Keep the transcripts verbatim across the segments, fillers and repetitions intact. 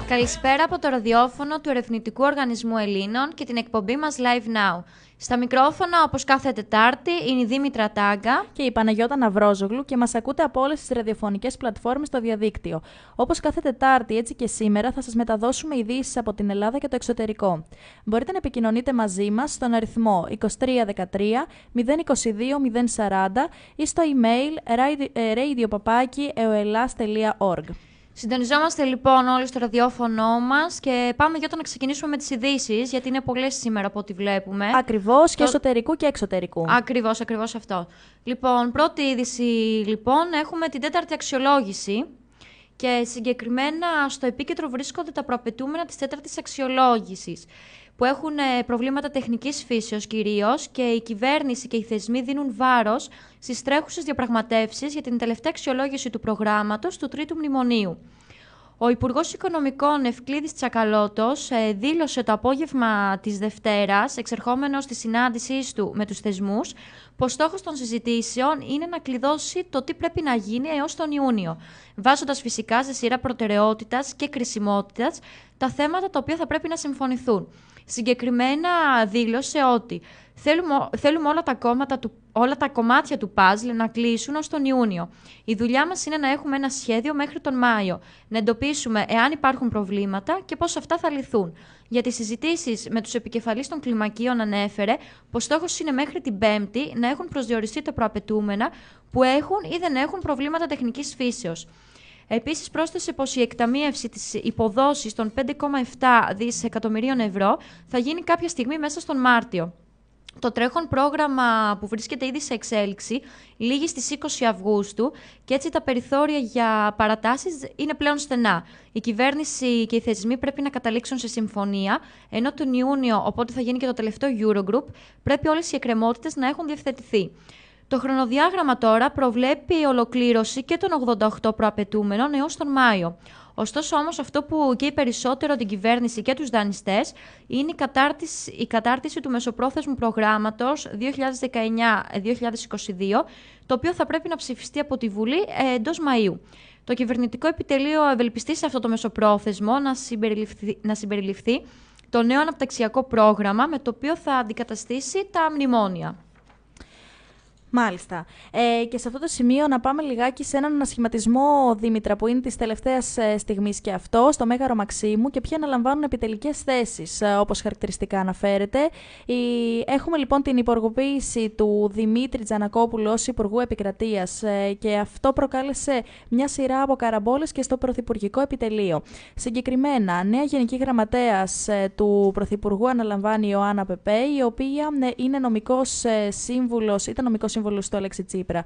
Καλησπέρα από το ραδιόφωνο του Ερευνητικού Οργανισμού Ελλήνων και την εκπομπή μας Live Now. Στα μικρόφωνα, όπως κάθε Τετάρτη, είναι η Δήμητρα Τάγκα και η Παναγιώτα Ναυρόζογλου και μας ακούτε από όλες τις ραδιοφωνικές πλατφόρμες στο διαδίκτυο. Όπως κάθε Τετάρτη, έτσι και σήμερα, θα σας μεταδώσουμε ειδήσεις από την Ελλάδα και το εξωτερικό. Μπορείτε να επικοινωνείτε μαζί μας στον αριθμό είκοσι τρία δεκατρία μηδέν είκοσι δύο μηδέν σαράντα ή στο email radio παπάκι eoelas τελεία org. Συντονιζόμαστε λοιπόν όλοι στο ραδιόφωνο μας και πάμε για το να ξεκινήσουμε με τις ειδήσεις, γιατί είναι πολλές σήμερα από ό,τι βλέπουμε. Ακριβώς, και το... εσωτερικού και εξωτερικού. Ακριβώς, ακριβώς αυτό. Λοιπόν, πρώτη είδηση λοιπόν, έχουμε την τέταρτη αξιολόγηση και συγκεκριμένα στο επίκεντρο βρίσκονται τα προαπαιτούμενα της τέταρτης αξιολόγησης, που έχουν προβλήματα τεχνικής φύσεως κυρίως και η κυβέρνηση και οι θεσμοί δίνουν βάρος στις τρέχουσες διαπραγματεύσεις για την τελευταία αξιολόγηση του προγράμματος του Τρίτου Μνημονίου. Ο Υπουργός Οικονομικών Ευκλήδης Τσακαλώτος δήλωσε το απόγευμα της Δευτέρας, εξερχόμενος στη συνάντησή του με τους θεσμούς, πως στόχος των συζητήσεων είναι να κλειδώσει το τι πρέπει να γίνει έως τον Ιούνιο, βάζοντας φυσικά σε σειρά προτεραιότητας και κρισιμότητας τα θέματα τα οποία θα πρέπει να συμφωνηθούν. Συγκεκριμένα δήλωσε ότι θέλουμε, θέλουμε όλα, τα κόμματα του, όλα τα κομμάτια του παζλ να κλείσουν ως τον Ιούνιο. Η δουλειά μας είναι να έχουμε ένα σχέδιο μέχρι τον Μάιο, να εντοπίσουμε εάν υπάρχουν προβλήματα και πώς αυτά θα λυθούν. Για τις συζητήσεις με τους επικεφαλείς των κλιμακίων ανέφερε πως στόχος είναι μέχρι την Πέμπτη να έχουν προσδιοριστεί τα προαπαιτούμενα που έχουν ή δεν έχουν προβλήματα τεχνικής φύσεως. Επίσης, πρόσθεσε πως η εκταμείευση της υποδόσης των πέντε κόμμα επτά δισεκατομμυρίων ευρώ θα γίνει κάποια στιγμή μέσα στον Μάρτιο. Το τρέχον πρόγραμμα που βρίσκεται ήδη σε εξέλιξη λήγει στις είκοσι Αυγούστου και έτσι τα περιθώρια για παρατάσεις είναι πλέον στενά. Η κυβέρνηση και οι θεσμοί πρέπει να καταλήξουν σε συμφωνία, ενώ τον Ιούνιο, οπότε θα γίνει και το τελευταίο Eurogroup, πρέπει όλες οι εκκρεμότητες να έχουν διευθετηθεί. Το χρονοδιάγραμμα τώρα προβλέπει ολοκλήρωση και των ογδόντα οκτώ προαπαιτούμενων έως τον Μάιο. Ωστόσο όμως αυτό που καίει περισσότερο την κυβέρνηση και τους δανειστές είναι η κατάρτιση, η κατάρτιση του μεσοπρόθεσμου προγράμματος δύο χιλιάδες δεκαεννιά δύο χιλιάδες είκοσι δύο, το οποίο θα πρέπει να ψηφιστεί από τη Βουλή εντός Μαΐου. Το κυβερνητικό επιτελείο ευελπιστεί σε αυτό το μεσοπρόθεσμο να συμπεριληφθεί, να συμπεριληφθεί το νέο αναπτυξιακό πρόγραμμα με το οποίο θα αντικαταστήσει τα μνημόνια. Μάλιστα. Ε, και σε αυτό το σημείο να πάμε λιγάκι σε έναν ανασχηματισμό, Δήμητρα, που είναι της τελευταίας ε, στιγμής και αυτό, στο Μέγαρο Μαξίμου και ποιοι αναλαμβάνουν επιτελικές θέσεις, ε, όπως χαρακτηριστικά αναφέρεται. Η... Έχουμε λοιπόν την υπουργοποίηση του Δημήτρη Τζανακόπουλου ως Υπουργού Επικρατείας ε, και αυτό προκάλεσε μια σειρά από καραμπόλες και στο Πρωθυπουργικό Επιτελείο. Συγκεκριμένα, νέα Γενική Γραμματέας ε, του Πρωθυπουργού αναλαμβάνει η Ιωάννα Πεπέ, η οποία ε, είναι νομικός ε, σύμβουλος, ήταν νομικός σύμβουλος στο Αλέξη Τσίπρα.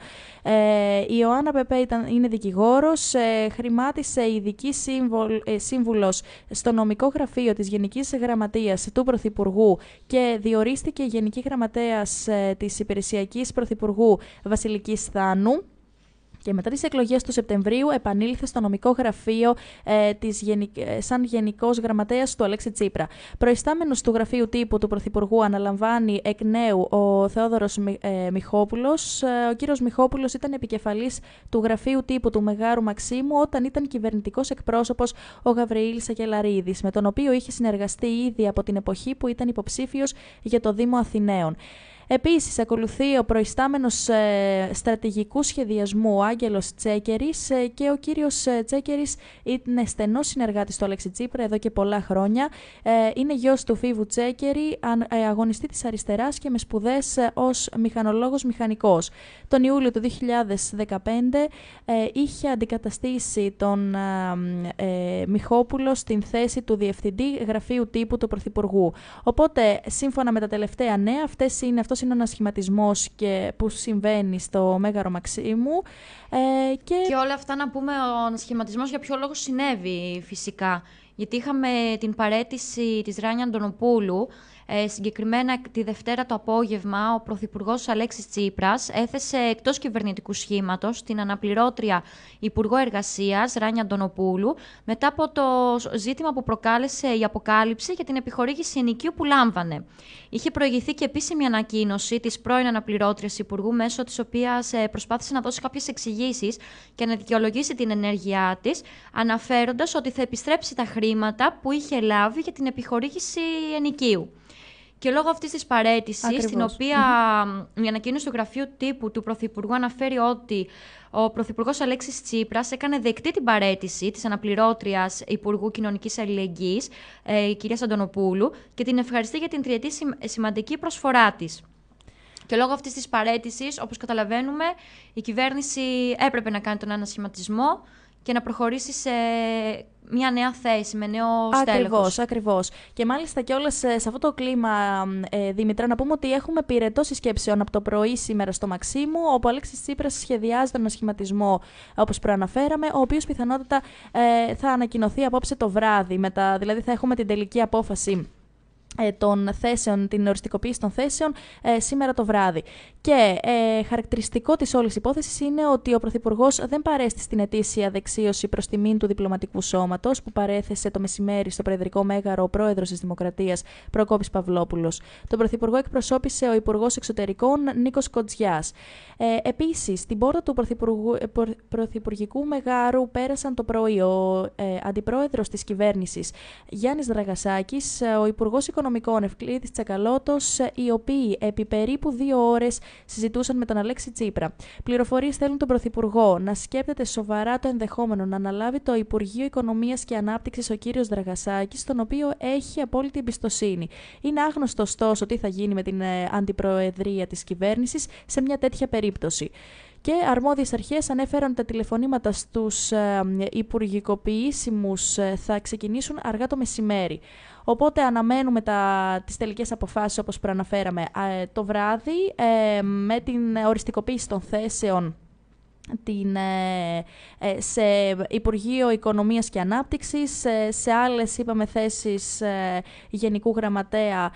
Ε, η Ιωάννα Πεπέ ήταν, είναι δικηγόρος, ε, χρημάτισε ειδική σύμβολ, ε, σύμβουλος στο νομικό γραφείο της Γενικής Γραμματείας του Πρωθυπουργού και διορίστηκε Γενική Γραμματέας ε, της Υπηρεσιακής Πρωθυπουργού Βασιλικής Θάνου. Και μετά τις εκλογές του Σεπτεμβρίου επανήλθε στο νομικό γραφείο ε, της γενικ... σαν Γενικός Γραμματέας του Αλέξη Τσίπρα. Προϊστάμενος του Γραφείου Τύπου του Πρωθυπουργού αναλαμβάνει εκ νέου ο Θεόδωρος ε, Μιχόπουλος. Ε, ο κύριος Μιχόπουλος ήταν επικεφαλής του Γραφείου Τύπου του Μεγάρου Μαξίμου όταν ήταν κυβερνητικός εκπρόσωπος ο Γαβριήλ Σακελαρίδης, με τον οποίο είχε συνεργαστεί ήδη από την εποχή που ήταν υποψήφιος για το Δήμο Αθηναίων. Επίσης, ακολουθεί ο προϊστάμενος ε, στρατηγικού σχεδιασμού ο Άγγελος Τσέκερης ε, και ο κύριος ε, Τσέκερης είναι στενός συνεργάτης του Αλέξη Τσίπρα εδώ και πολλά χρόνια. Ε, είναι γιος του Φίβου Τσέκερη, αν, ε, αγωνιστή της αριστεράς και με σπουδές ε, ως μηχανολόγος μηχανικός. Τον Ιούλιο του δύο χιλιάδες δεκαπέντε ε, είχε αντικαταστήσει τον ε, ε, Μιχόπουλο στην θέση του Διευθυντή Γραφείου Τύπου του Πρωθυπουργού. Οπότε, σύμφωνα με τα τελευταία νέα, αυτές είναι, αυτός είναι ο ανασχηματισμός και που συμβαίνει στο Μέγαρο Μαξίμου. Ε, και... και όλα αυτά να πούμε ο ανασχηματισμός για ποιο λόγο συνέβη φυσικά. Γιατί είχαμε την παραίτηση της Ράνια Αντωνοπούλου. Ε, συγκεκριμένα τη Δευτέρα το απόγευμα, ο Πρωθυπουργός Αλέξης Τσίπρας έθεσε εκτός κυβερνητικού σχήματος την αναπληρώτρια Υπουργό Εργασίας Ράνια Αντωνοπούλου μετά από το ζήτημα που προκάλεσε η αποκάλυψη για την επιχορήγηση ενοικίου που λάμβανε. Είχε προηγηθεί και επίσημη ανακοίνωση της πρώην αναπληρώτριας Υπουργού, μέσω της οποίας προσπάθησε να δώσει κάποιες εξηγήσεις και να δικαιολογήσει την ενέργειά της, αναφέροντας ότι θα επιστρέψει τα χρήματα χρήματα που είχε λάβει για την επιχορήγηση ενοικίου. Και λόγω αυτής της παραίτησης, στην οποία mm-hmm. η ανακοίνωση του Γραφείου Τύπου του Πρωθυπουργού αναφέρει ότι ο Πρωθυπουργός Αλέξης Τσίπρας έκανε δεκτή την παραίτηση της αναπληρώτριας Υπουργού Κοινωνικής Αλληλεγγύης, ε, η κυρία Αντωνοπούλου, και την ευχαριστεί για την τριετή σημαντική προσφορά της. Και λόγω αυτής της παραίτησης, όπως καταλαβαίνουμε, η κυβέρνηση έπρεπε να κάνει τον ανασχηματισμό και να προχωρήσει σε μια νέα θέση, με νέο στέλεχος. Ακριβώς, ακριβώς. Και μάλιστα κιόλας σε αυτό το κλίμα, ε, Δήμητρα, να πούμε ότι έχουμε πυρετό συσκέψεων από το πρωί σήμερα στο Μαξίμου, όπου ο Αλέξης Τσίπρας σχεδιάζει τον ανασχηματισμό, όπως προαναφέραμε, ο οποίος πιθανότατα ε, θα ανακοινωθεί απόψε το βράδυ, μετά, δηλαδή θα έχουμε την τελική απόφαση των θέσεων, την οριστικοποίηση των θέσεων ε, σήμερα το βράδυ. Και ε, χαρακτηριστικό της όλης υπόθεσης είναι ότι ο Πρωθυπουργός δεν παρέστη στην ετήσια δεξίωση προς τιμήν του διπλωματικού σώματος που παρέθεσε το μεσημέρι στο Προεδρικό Μέγαρο ο Πρόεδρος της Δημοκρατίας Προκόπης Παυλόπουλος. Τον Πρωθυπουργό εκπροσώπησε ο Υπουργός Εξωτερικών Νίκος Κοντζιάς. Ε, επίσης, στην πόρτα του Πρωθυπουργικού Μεγάρου πέρασαν το πρωί ο ε, Αντιπρόεδρος της Κυβέρνησης Γιάννης Δραγασάκης, ο Υπουργός Οικονομικών Ευκλήδης Τσακαλώτος, οι οποίοι επί περίπου δύο ώρες συζητούσαν με τον Αλέξη Τσίπρα. Πληροφορίες θέλουν τον Πρωθυπουργό να σκέπτεται σοβαρά το ενδεχόμενο να αναλάβει το Υπουργείο Οικονομίας και Ανάπτυξης ο κύριος Δραγασάκης, τον οποίο έχει απόλυτη εμπιστοσύνη. Είναι άγνωστο ωστόσο τι θα γίνει με την ε, αντιπροεδρία της κυβέρνησης σε μια τέτοια περίπτωση. Και αρμόδιες αρχές ανέφεραν τα τηλεφωνήματα στους ε, υπουργικοποιήσιμους ε, θα ξεκινήσουν αργά το μεσημέρι. Οπότε αναμένουμε τα, τις τελικές αποφάσεις, όπως προαναφέραμε, ε, το βράδυ ε, με την οριστικοποίηση των θέσεων την, ε, ε, σε Υπουργείο Οικονομίας και Ανάπτυξης, ε, σε άλλες είπαμε θέσεις ε, Γενικού Γραμματέα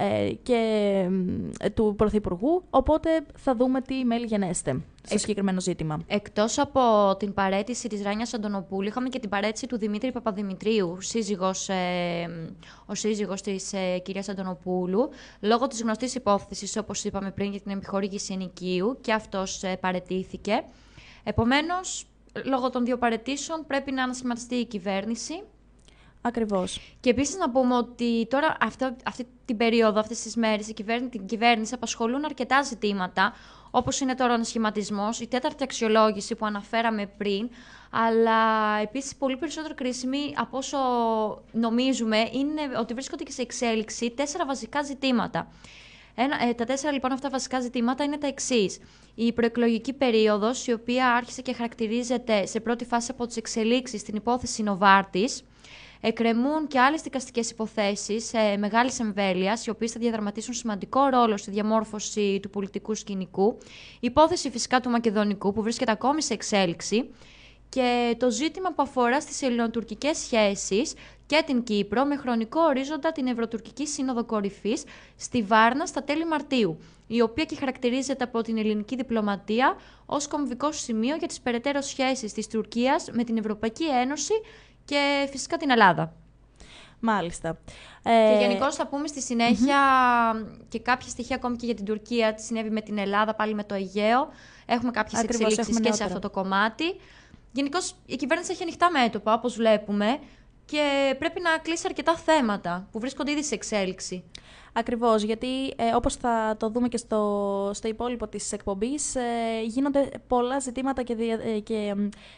και του Πρωθυπουργού, οπότε θα δούμε τι μέλη γενέστε στο Εκ... συγκεκριμένο ζήτημα. Εκτός από την παραίτηση της Ράνιας Αντωνοπούλου, είχαμε και την παραίτηση του Δημήτρη Παπαδημητρίου, σύζυγος, ε, ο σύζυγος της ε, κυρίας Αντωνοπούλου, λόγω της γνωστής υπόθεσης, όπως είπαμε πριν, για την επιχορήγηση ενοικίου, και αυτός ε, παραιτήθηκε. Επομένως, λόγω των δύο παραιτήσεων πρέπει να ανασχηματιστεί η κυβέρνηση. Ακριβώς. Και επίσης να πούμε ότι τώρα αυτό, αυτή την περίοδο, αυτές τις μέρες, η κυβέρνηση, την κυβέρνηση απασχολούν αρκετά ζητήματα, όπως είναι τώρα ο ανασχηματισμός, η τέταρτη αξιολόγηση που αναφέραμε πριν, αλλά επίσης πολύ περισσότερο κρίσιμη από όσο νομίζουμε είναι ότι βρίσκονται και σε εξέλιξη τέσσερα βασικά ζητήματα. Ένα, ε, τα τέσσερα λοιπόν αυτά βασικά ζητήματα είναι τα εξής. Η προεκλογική περίοδος, η οποία άρχισε και χαρακτηρίζεται σε πρώτη φάση από τις εξελίξεις στην υπόθεση Νοβάρτης. Εκκρεμούν και άλλες δικαστικές υποθέσεις ε, μεγάλης εμβέλειας, οι οποίες θα διαδραματίσουν σημαντικό ρόλο στη διαμόρφωση του πολιτικού σκηνικού. Η υπόθεση φυσικά του Μακεδονικού, που βρίσκεται ακόμη σε εξέλιξη. Και το ζήτημα που αφορά στις ελληνοτουρκικές σχέσεις και την Κύπρο, με χρονικό ορίζοντα την Ευρωτουρκική Σύνοδο Κορυφής στη Βάρνα στα τέλη Μαρτίου, η οποία και χαρακτηρίζεται από την ελληνική διπλωματία ως κομβικό σημείο για τις περαιτέρω σχέσεις της Τουρκίας με την Ευρωπαϊκή Ένωση και φυσικά την Ελλάδα. Μάλιστα. Και γενικώς θα πούμε στη συνέχεια mm-hmm. και κάποια στοιχεία ακόμη και για την Τουρκία, τι συνέβη με την Ελλάδα, πάλι με το Αιγαίο. Έχουμε κάποιες Ακριβώς, εξελίξεις έχουμε και νεότερα. Σε αυτό το κομμάτι. Γενικώς η κυβέρνηση έχει ανοιχτά μέτωπα, όπως βλέπουμε, και πρέπει να κλείσει αρκετά θέματα που βρίσκονται ήδη σε εξέλιξη. Ακριβώς, γιατί ε, όπως θα το δούμε και στο, στο υπόλοιπο της εκπομπής, ε, γίνονται πολλά ζητήματα και, δια, ε, και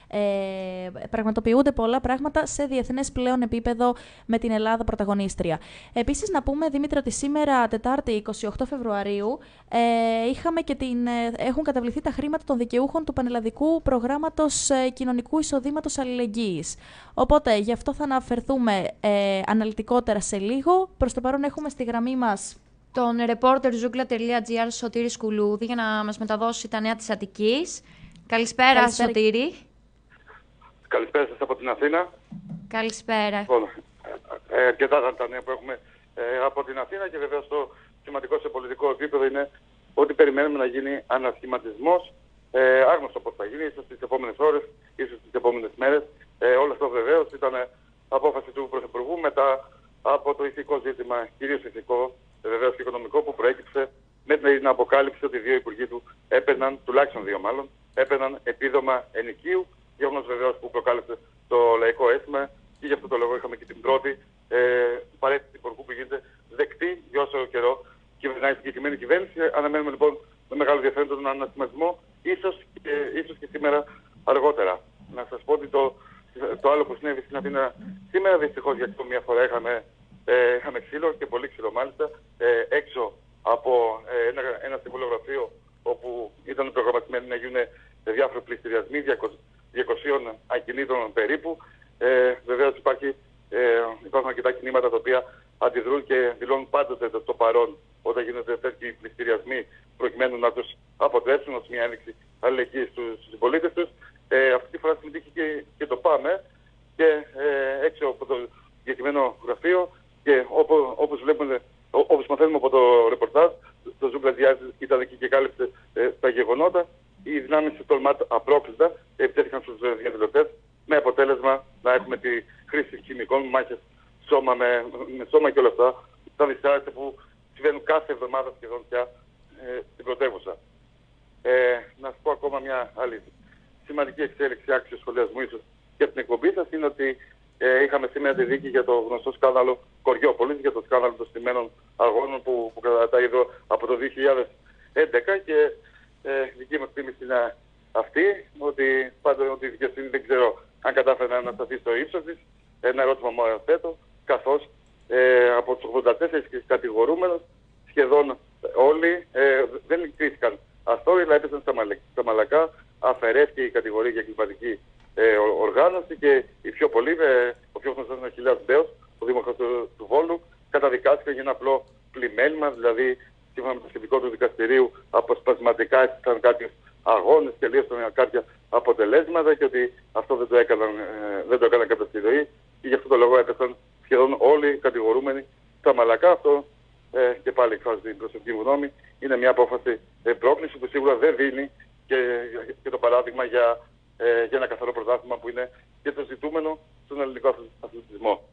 ε, πραγματοποιούνται πολλά πράγματα σε διεθνές πλέον επίπεδο με την Ελλάδα πρωταγωνίστρια. Επίσης, να πούμε, Δήμητρα, ότι σήμερα, Τετάρτη, εικοστή όγδοη Φεβρουαρίου, ε, είχαμε και την, ε, έχουν καταβληθεί τα χρήματα των δικαιούχων του Πανελλαδικού Προγράμματος ε, Κοινωνικού Εισοδήματος Αλληλεγγύης. Οπότε, γι' αυτό θα αναφερθούμε ε, αναλυτικότερα σε λίγο. Προς το παρόν έχουμε στη γραμμή μας τον ρεπόρτερ ζούγκλα τελεία τζι άρ Σωτήρη Σκουλούδη για να μας μεταδώσει τα νέα της Αττικής. Καλησπέρα, Καλησπέρα. Σωτήρη. Καλησπέρα σας από την Αθήνα. Καλησπέρα. Λοιπόν, ε, αρκετά τα νέα που έχουμε ε, από την Αθήνα, και βεβαίως το σημαντικό σε πολιτικό επίπεδο είναι ότι περιμένουμε να γίνει ανασχηματισμός. Ε, άγνωστο πώς θα γίνει, ίσως τις επόμενες ώρες, ίσως τις επόμενες μέρες. Ε, όλο αυτό βεβαίως ήταν απόφαση του Πρωθυπουργού μετά από το ηθικό ζήτημα, κυρίως ηθικό, βεβαίως και οικονομικό, που προέκυψε με την αποκάλυψη ότι δύο υπουργοί του έπαιρναν, τουλάχιστον δύο μάλλον, έπαιρναν επίδομα ενοικίου, γεγονός βεβαίως που προκάλεσε το λαϊκό αίσθημα και γι' αυτό το λόγο είχαμε και την πρώτη ε, παρέτηση υπουργού που γίνεται δεκτή για όσο καιρό κυβερνάει η συγκεκριμένη κυβέρνηση. Αναμένουμε λοιπόν με μεγάλο ενδιαφέρον τον ανασχηματισμό, ίσως και, ίσως και σήμερα αργότερα. Να σας πω ότι το, το άλλο που συνέβη στην Αθήνα σήμερα, δυστυχώς για μια φορά είχαμε, ε, είχαμε ξύλο και πολύ ξύλο μάλιστα, ε, έξω από ε, ένα, ένα συμβολογραφείο όπου ήταν προγραμματισμένοι να γίνουν διάφοροι πληστηριασμοί, διακοσίων ακινήτων περίπου. Ε, βεβαίως υπάρχει, ε, υπάρχουν αρκετά κινήματα τα οποία αντιδρούν και δηλώνουν πάντοτε το, το παρόν όταν γίνονται τέτοιοι πληστηριασμοί προκειμένου να τους αποτρέψουν ως μια ένδειξη αλληλεγγύης στους συμπολίτες τους. Ε, αυτή τη φορά συμμετείχε και, και το ΠΑΜΕ και ε, έξω από το συγκεκριμένο γραφείο και όπου, όπως βλέπουμε, όπως μαθαίνουμε από το ρεπορτάζ, το Ζούμπλα Διάζ ήταν εκεί και κάλυψε ε, τα γεγονότα. Οι δυνάμεις του Τολμάτ απρόκλητα επιτέθηκαν στους διαδηλωτές με αποτέλεσμα να έχουμε τη χρήση χημικών, μάχες σώμα με, με σώμα και όλα αυτά. Τα δυσάρεστα που συμβαίνουν κάθε εβδομάδα σχεδόν πια ε, στην πρωτεύουσα. Ε, να σας πω ακόμα μια άλλη σημαντική εξέλιξη άξιο σχολιασμού ίσως για την εκπομπή σας είναι ότι ε, είχαμε σήμερα τη δίκη για το γνωστό σκάνδαλο Κοριόπολης, για το σκάνδαλο των στημένων αγώνων που, που κρατάει εδώ από το δύο χιλιάδες έντεκα και ε, δική μας τίμηση είναι αυτή, ότι πάντοτε ότι η δικαιοσύνη δεν ξέρω αν κατάφερε να σταθεί στο ύψος της. Ένα ερώτημα μόνο θέτω, καθώς ε, από τους ογδόντα τέσσερις κατηγορούμενους σχεδόν όλοι ε, δεν κρίθηκαν αθόρυλλα, έπεσαν στα, μαλα, στα μαλακά, αφαιρέθηκε η κατηγορία για κλιματική ε, οργάνωση και οι πιο πολλοί, ε, ο πιο γνωστός είναι ο Χιλιάς Μπέος, ο δήμαρχος του, του Βόλου, καταδικάστηκαν για ένα απλό πλημέλημα, δηλαδή σύμφωνα με το σχετικό του δικαστηρίου αποσπασματικά έστειλαν κάποιους αγώνες και λύσαν κάποια αποτελέσματα και ότι αυτό δεν το έκαναν, ε, δεν το έκαναν κατά στη ζωή και γι' αυτό το λόγο έπεσαν σχεδόν όλοι οι κατηγορούμενοι στα μαλακά. Αυτό ε, και πάλι εκφράζει την προσωπική μου γνώμη. Είναι μια απόφαση ε, πρόκληση που σίγουρα δεν δίνει και, και το παράδειγμα για, ε, για ένα καθαρό πρωτάθλημα που είναι και το ζητούμενο στον ελληνικό αθλητισμό.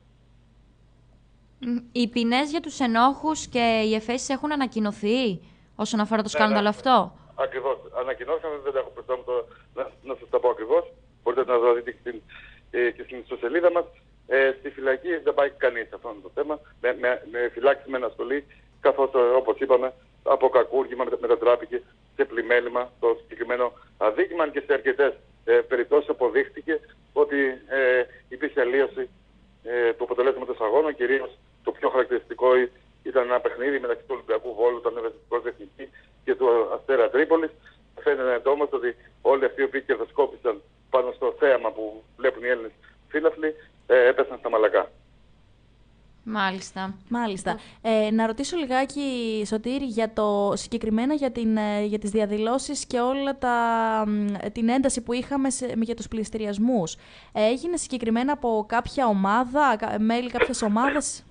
Οι ποινές για τους ενόχους και οι εφέσεις έχουν ανακοινωθεί όσον αφορά το σκάνδαλο ναι, ναι. αυτό. Ακριβώς. Ανακοινώσαμε, δεν τα έχω μπροστά μου το, να, να σας τα πω ακριβώς. Μπορείτε να το δείτε και στην, ε, και στην ιστοσελίδα μας. Ε, στη φυλακή δεν πάει κανείς αυτό το θέμα. Με, με, με φυλάξει με αναστολή, καθώς όπως είπαμε από κακούργημα μετατράπηκε σε πλημέλημα το συγκεκριμένο αδίκημα και σε αρκετές ε, περιπτώσεις αποδείχτηκε ότι ε, υπήρχε αλλίωση ε, του αποτελέσματος αγώνων. Κυρίως το πιο χαρακτηριστικό ήταν ένα παιχνίδι μεταξύ του Ολυμπιακού Βόλου, των Ευαισθητικών Εθνική και του Αστέρα Τρίπολης. Φαίνεται όμως ότι όλοι αυτοί οι οποίοι κερδοσκόπησαν πάνω στο θέαμα που βλέπουν οι Έλληνες φίλαθλοι ε, έπεσαν στα μαλακά. Μάλιστα. Μάλιστα. Ε, να ρωτήσω λιγάκι, Σωτήρη, για το, συγκεκριμένα για, την, για τις διαδηλώσεις και όλα τα, την ένταση που είχαμε σε, για τους πληστηριασμούς. Ε, έγινε συγκεκριμένα από κάποια ομάδα, μέλη κάποιας ομάδας?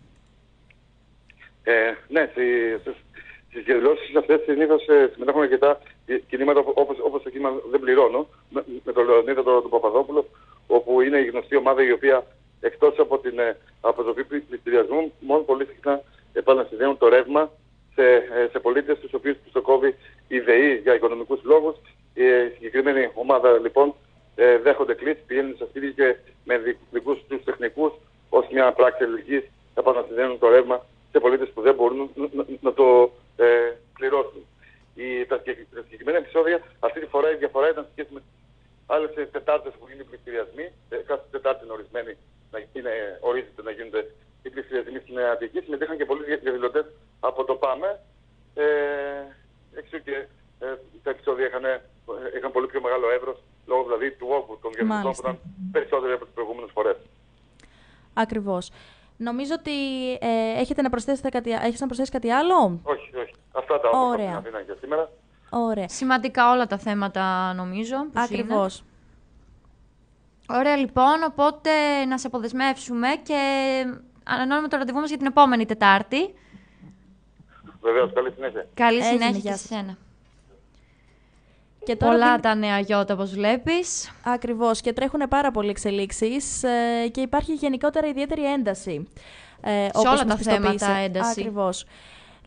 Ε, ναι, στις, στις διαδηλώσεις αυτές συνήθως ε, συμμετέχουν αρκετά κινήματα όπως, όπως το κίνημα Δεν Πληρώνω, με, με τον Λεωνίδα τον, τον Παπαδόπουλο, όπου είναι η γνωστή ομάδα η οποία εκτός από την αποτροπή πληστηριασμού, μόνο πολύ συχνά επανασυνδέουν το ρεύμα σε, σε πολίτες τους οποίους τους το κόβει η ΔΕΗ για οικονομικούς λόγους. Η συγκεκριμένη ομάδα λοιπόν δέχονται κλήσεις, πηγαίνουν στα σπίτια και με δικούς τους τεχνικούς ως μια πράξη αλληλεγγύης επανασυνδέουν το ρεύμα σε πολίτες που δεν μπορούν να, να, να το ε, πληρώσουν. Η, τα, τα συγκεκριμένα επεισόδια αυτή τη φορά η διαφορά ήταν σχέση με άλλες Τετάρτες που γίνουν οι πληστηριασμοί. Ε, κάθε Τετάρτη είναι ορισμένη να είναι, ορίζεται να γίνονται οι πληστηριασμοί στην Αττική. Συμμετείχαν και πολλοί διαδηλωτές από το ΠΑΜΕ. Ε, εξού και ε, τα επεισόδια είχαν, είχαν πολύ πιο μεγάλο εύρος, λόγω δηλαδή του όγκου των διαδηλωτών που ήταν περισσότεροι από τις προηγούμενες φορές. Ακριβώς. Νομίζω ότι ε, έχετε να προσθέσετε κάτι, έχεις να προσθέσεις κάτι άλλο? Όχι, όχι. Αυτά τα όμως από την Αθήνα για σήμερα. Ωραία. Σημαντικά όλα τα θέματα νομίζω. Ακριβώς. Είναι. Ωραία λοιπόν, οπότε να σε αποδεσμεύσουμε και ανανεώνουμε το ραντεβού μας για την επόμενη Τετάρτη. Βεβαίως, καλή συνέχεια. Καλή συνέχεια και σε σένα. Και τώρα πολλά δι... τα νέα Γιώτα, όπως βλέπεις. Ακριβώς, και τρέχουν πάρα πολλοί εξελίξεις ε, και υπάρχει γενικότερα ιδιαίτερη ένταση. Ε, σε όλα τα θέματα ένταση. Ακριβώς.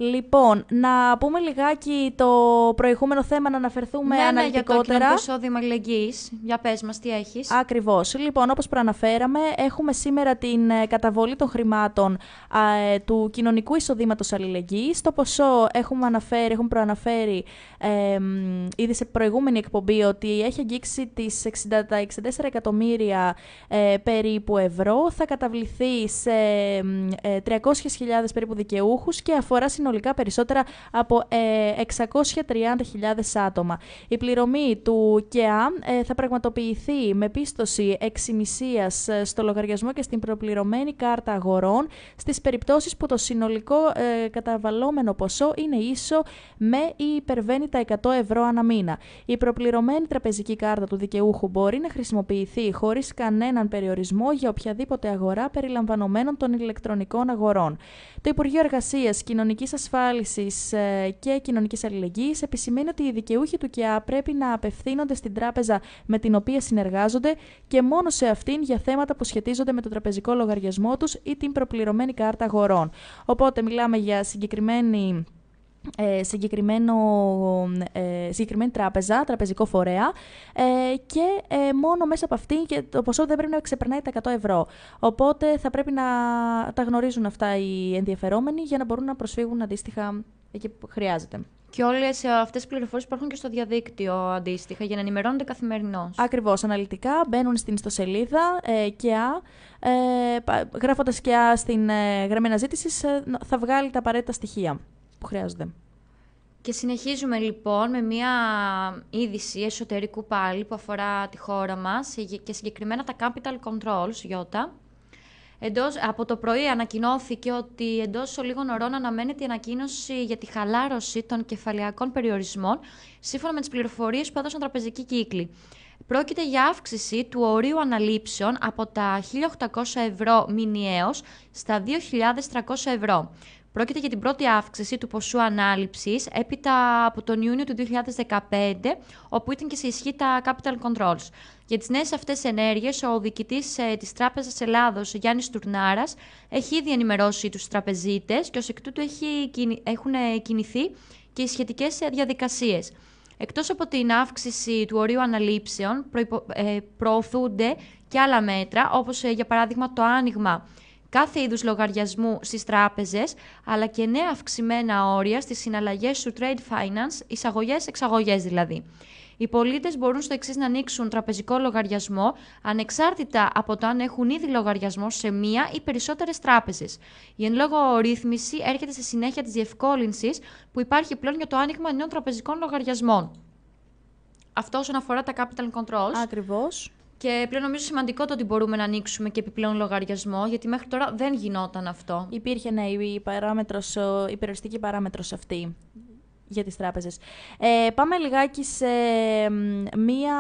Λοιπόν, να πούμε λιγάκι το προηγούμενο θέμα, να αναφερθούμε ναι, αναλυτικότερα. Ναι, για το κοινωνικό εισόδημα αλληλεγγύης. Για πες μας, τι έχεις. Ακριβώς. Λοιπόν, όπως προαναφέραμε, έχουμε σήμερα την ε, καταβολή των χρημάτων ε, του κοινωνικού εισοδήματος αλληλεγγύης. Το ποσό έχουμε, αναφέρει, έχουμε προαναφέρει ε, ήδη σε προηγούμενη εκπομπή ότι έχει αγγίξει τις εξήντα, τα εξήντα τέσσερα εκατομμύρια ε, περίπου ευρώ. Θα καταβληθεί σε ε, τριακόσιες χιλιάδες περίπου δικαιούχους και αφορά συνολικά περισσότερα από ε, εξακόσιες τριάντα χιλιάδες άτομα. Η πληρωμή του ΚΕΑ ε, θα πραγματοποιηθεί με πίστοση εξημισίας στο λογαριασμό και στην προπληρωμένη κάρτα αγορών στις περιπτώσεις που το συνολικό ε, καταβαλλόμενο ποσό είναι ίσο με ή υπερβαίνει τα εκατό ευρώ ανά μήνα. Η προπληρωμένη τραπεζική κάρτα του δικαιούχου μπορεί να χρησιμοποιηθεί χωρίς κανέναν περιορισμό για οποιαδήποτε αγορά περιλαμβανομένων των ηλεκτρονικών αγορών. Το Υπουργείο Εργασίας, Κοινωνικής Ασφάλισης ε, και Κοινωνικής Αλληλεγγύης επισημαίνει ότι οι δικαιούχοι του ΚΕΑ πρέπει να απευθύνονται στην τράπεζα με την οποία συνεργάζονται και μόνο σε αυτήν για θέματα που σχετίζονται με το τραπεζικό λογαριασμό τους ή την προπληρωμένη κάρτα αγορών. Οπότε μιλάμε για συγκεκριμένη Ε, συγκεκριμένο, ε, συγκεκριμένη τράπεζα, τραπεζικό φορέα ε, και ε, μόνο μέσα από αυτή και το ποσό δεν πρέπει να ξεπερνάει τα εκατό ευρώ. Οπότε θα πρέπει να τα γνωρίζουν αυτά οι ενδιαφερόμενοι για να μπορούν να προσφύγουν αντίστοιχα εκεί που χρειάζεται. Και όλες αυτές οι πληροφορίες υπάρχουν και στο διαδίκτυο αντίστοιχα για να ενημερώνονται καθημερινώς. Ακριβώς, αναλυτικά μπαίνουν στην ιστοσελίδα ε, ΚΕΑ, ε, γράφοντας ΚΕΑ στην ε, γραμμή αναζήτησης ε, θα βγάλει τα απαραίτητα στοιχεία που χρειάζονται. Και συνεχίζουμε λοιπόν με μια είδηση εσωτερικού πάλι που αφορά τη χώρα μας και συγκεκριμένα τα Capital Controls, Γιώτα. Εντός, από το πρωί ανακοινώθηκε ότι εντός λίγων ωρών αναμένεται η ανακοίνωση για τη χαλάρωση των κεφαλαιακών περιορισμών σύμφωνα με τις πληροφορίες που έδωσαν τραπεζικοί κύκλοι. Πρόκειται για αύξηση του ορίου αναλήψεων από τα χίλια οκτακόσια ευρώ μηνιαίως στα δύο χιλιάδες τριακόσια ευρώ. Πρόκειται για την πρώτη αύξηση του ποσού ανάληψης έπειτα από τον Ιούνιο του δύο χιλιάδες δεκαπέντε, όπου ήταν και σε ισχύ τα Capital Controls. Για τις νέες αυτές ενέργειες, ο διοικητής ε, της Τράπεζας Ελλάδος, Γιάννης Τουρνάρας, έχει ήδη ενημερώσει τους τραπεζίτες και ως εκ τούτου έχει, έχουν κινηθεί και οι σχετικές διαδικασίες. Εκτός από την αύξηση του ορίου αναλήψεων, προϋπο, ε, προωθούνται και άλλα μέτρα, όπως ε, για παράδειγμα το άνοιγμα κάθε είδους λογαριασμού στις τράπεζες, αλλά και νέα αυξημένα όρια στις συναλλαγές του trade finance, εισαγωγές-εξαγωγές δηλαδή. Οι πολίτες μπορούν στο εξής να ανοίξουν τραπεζικό λογαριασμό, ανεξάρτητα από το αν έχουν ήδη λογαριασμό σε μία ή περισσότερες τράπεζες. Η εν λόγω ρύθμιση έρχεται στη συνέχεια της διευκόλυνσης που υπάρχει πλέον για το άνοιγμα νέων τραπεζικών λογαριασμών. Αυτό όσον αφορά τα capital controls. Ακριβώς. Και πλέον νομίζω σημαντικό το ότι μπορούμε να ανοίξουμε και επιπλέον λογαριασμό, γιατί μέχρι τώρα δεν γινόταν αυτό. Υπήρχε, ναι, η, παράμετρος, η περιοριστική παράμετρος αυτή για τις τράπεζες. Ε, πάμε λιγάκι σε μία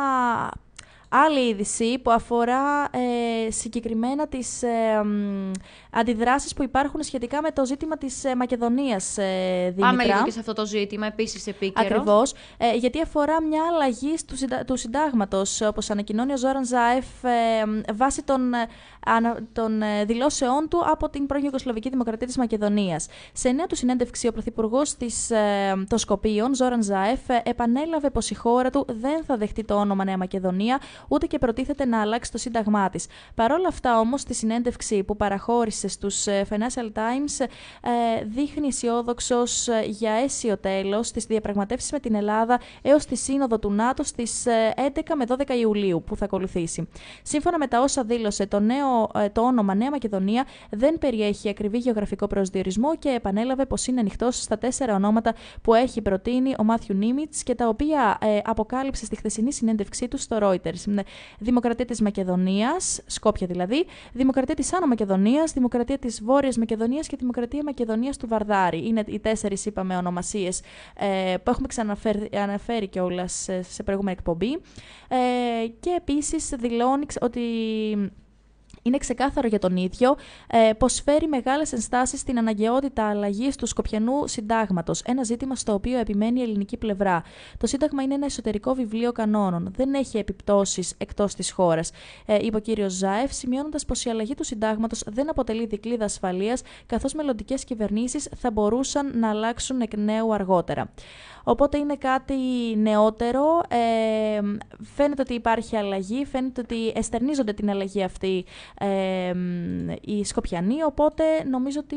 άλλη είδηση που αφορά ε, συγκεκριμένα τις ε, αντιδράσεις που υπάρχουν σχετικά με το ζήτημα της ε, Μακεδονίας, ε, Δήμητρα. Πάμε λίγο και σε αυτό το ζήτημα, επίσης επίκαιρο. Ακριβώς, ε, γιατί αφορά μια αλλαγή του, συντα... του συντάγματος, όπως ανακοινώνει ο Ζόραν Ζάεφ, ε, βάσει των, ε, των ε, δηλώσεών του από την πρώην Ιουγκοσλαβική Δημοκρατία της Μακεδονίας. Σε νέα του συνέντευξη, ο Πρωθυπουργός της, ε, των Σκοπίων, Ζόραν Ζάεφ, ε, επανέλαβε πως η χώρα του δεν θα δεχτεί το όνομα Νέα Μακεδονία, ούτε και προτίθεται να αλλάξει το σύνταγμά της. Παρ' όλα αυτά, όμως, στη συνέντευξη που παραχώρησε στους Financial Times, ε, δείχνει αισιόδοξος για αίσιο τέλος στις διαπραγματεύσεις με την Ελλάδα έως τη Σύνοδο του ΝΑΤΟ στις έντεκα με δώδεκα Ιουλίου που θα ακολουθήσει. Σύμφωνα με τα όσα δήλωσε, το, νέο, το όνομα Νέα Μακεδονία δεν περιέχει ακριβή γεωγραφικό προσδιορισμό και επανέλαβε πως είναι ανοιχτός στα τέσσερα ονόματα που έχει προτείνει ο Μάθιου Νίμιτς και τα οποία ε, αποκάλυψε στη χθεσινή συνέντευξή του στο Reuters. Δημοκρατία της Μακεδονίας, Σκόπια δηλαδή, Δημοκρατία της Άνω Μακεδονίας, Δημοκρατία της Βόρειας Μακεδονίας και Δημοκρατία Μακεδονίας του Βαρδάρη. Είναι οι τέσσερις, είπαμε, ονομασίες ε, που έχουμε ξαναφέρει κιόλας σε, σε προηγούμενη εκπομπή. Ε, και επίσης δηλώνει ότι Είναι ξεκάθαρο για τον ίδιο ε, πως φέρει μεγάλες ενστάσεις στην αναγκαιότητα αλλαγής του Σκοπιανού Συντάγματος. Ένα ζήτημα στο οποίο επιμένει η ελληνική πλευρά. Το Σύνταγμα είναι ένα εσωτερικό βιβλίο κανόνων. Δεν έχει επιπτώσεις εκτός της χώρας, ε, είπε ο κύριος Ζάεφ, σημειώνοντας πως η αλλαγή του Συντάγματος δεν αποτελεί δικλείδα ασφαλείας, καθώς μελλοντικές κυβερνήσεις θα μπορούσαν να αλλάξουν εκ νέου αργότερα. Οπότε είναι κάτι νεότερο, ε, φαίνεται ότι υπάρχει αλλαγή, φαίνεται ότι εστερνίζονται την αλλαγή αυτή ε, οι Σκοπιανοί, οπότε νομίζω ότι...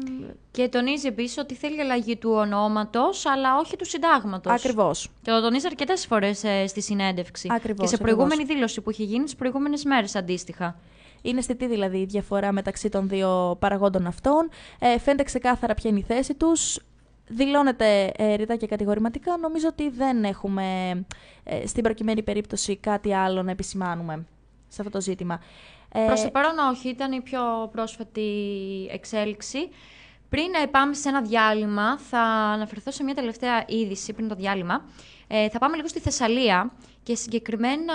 Και τονίζει επίσης ότι θέλει αλλαγή του ονόματος, αλλά όχι του συντάγματος. Ακριβώς. Και το τονίζει αρκετές φορές ε, στη συνέντευξη. Ακριβώς, και σε προηγούμενη ακριβώς. δήλωση που είχε γίνει τις προηγούμενες μέρες αντίστοιχα. Είναι αισθητή δηλαδή η διαφορά μεταξύ των δύο παραγόντων αυτών. Ε, φαίνεται ξεκάθαρα ποια είναι η θέση τους. Δηλώνεται ε, ρητά και κατηγορηματικά. Νομίζω ότι δεν έχουμε ε, στην προκειμένη περίπτωση κάτι άλλο να επισημάνουμε σε αυτό το ζήτημα. Ε, Προς το παρόν όχι, ήταν η πιο πρόσφατη εξέλιξη. Πριν ε, πάμε σε ένα διάλειμμα, θα αναφερθώ σε μια τελευταία είδηση πριν το διάλειμμα. Ε, θα πάμε λίγο στη Θεσσαλία και συγκεκριμένα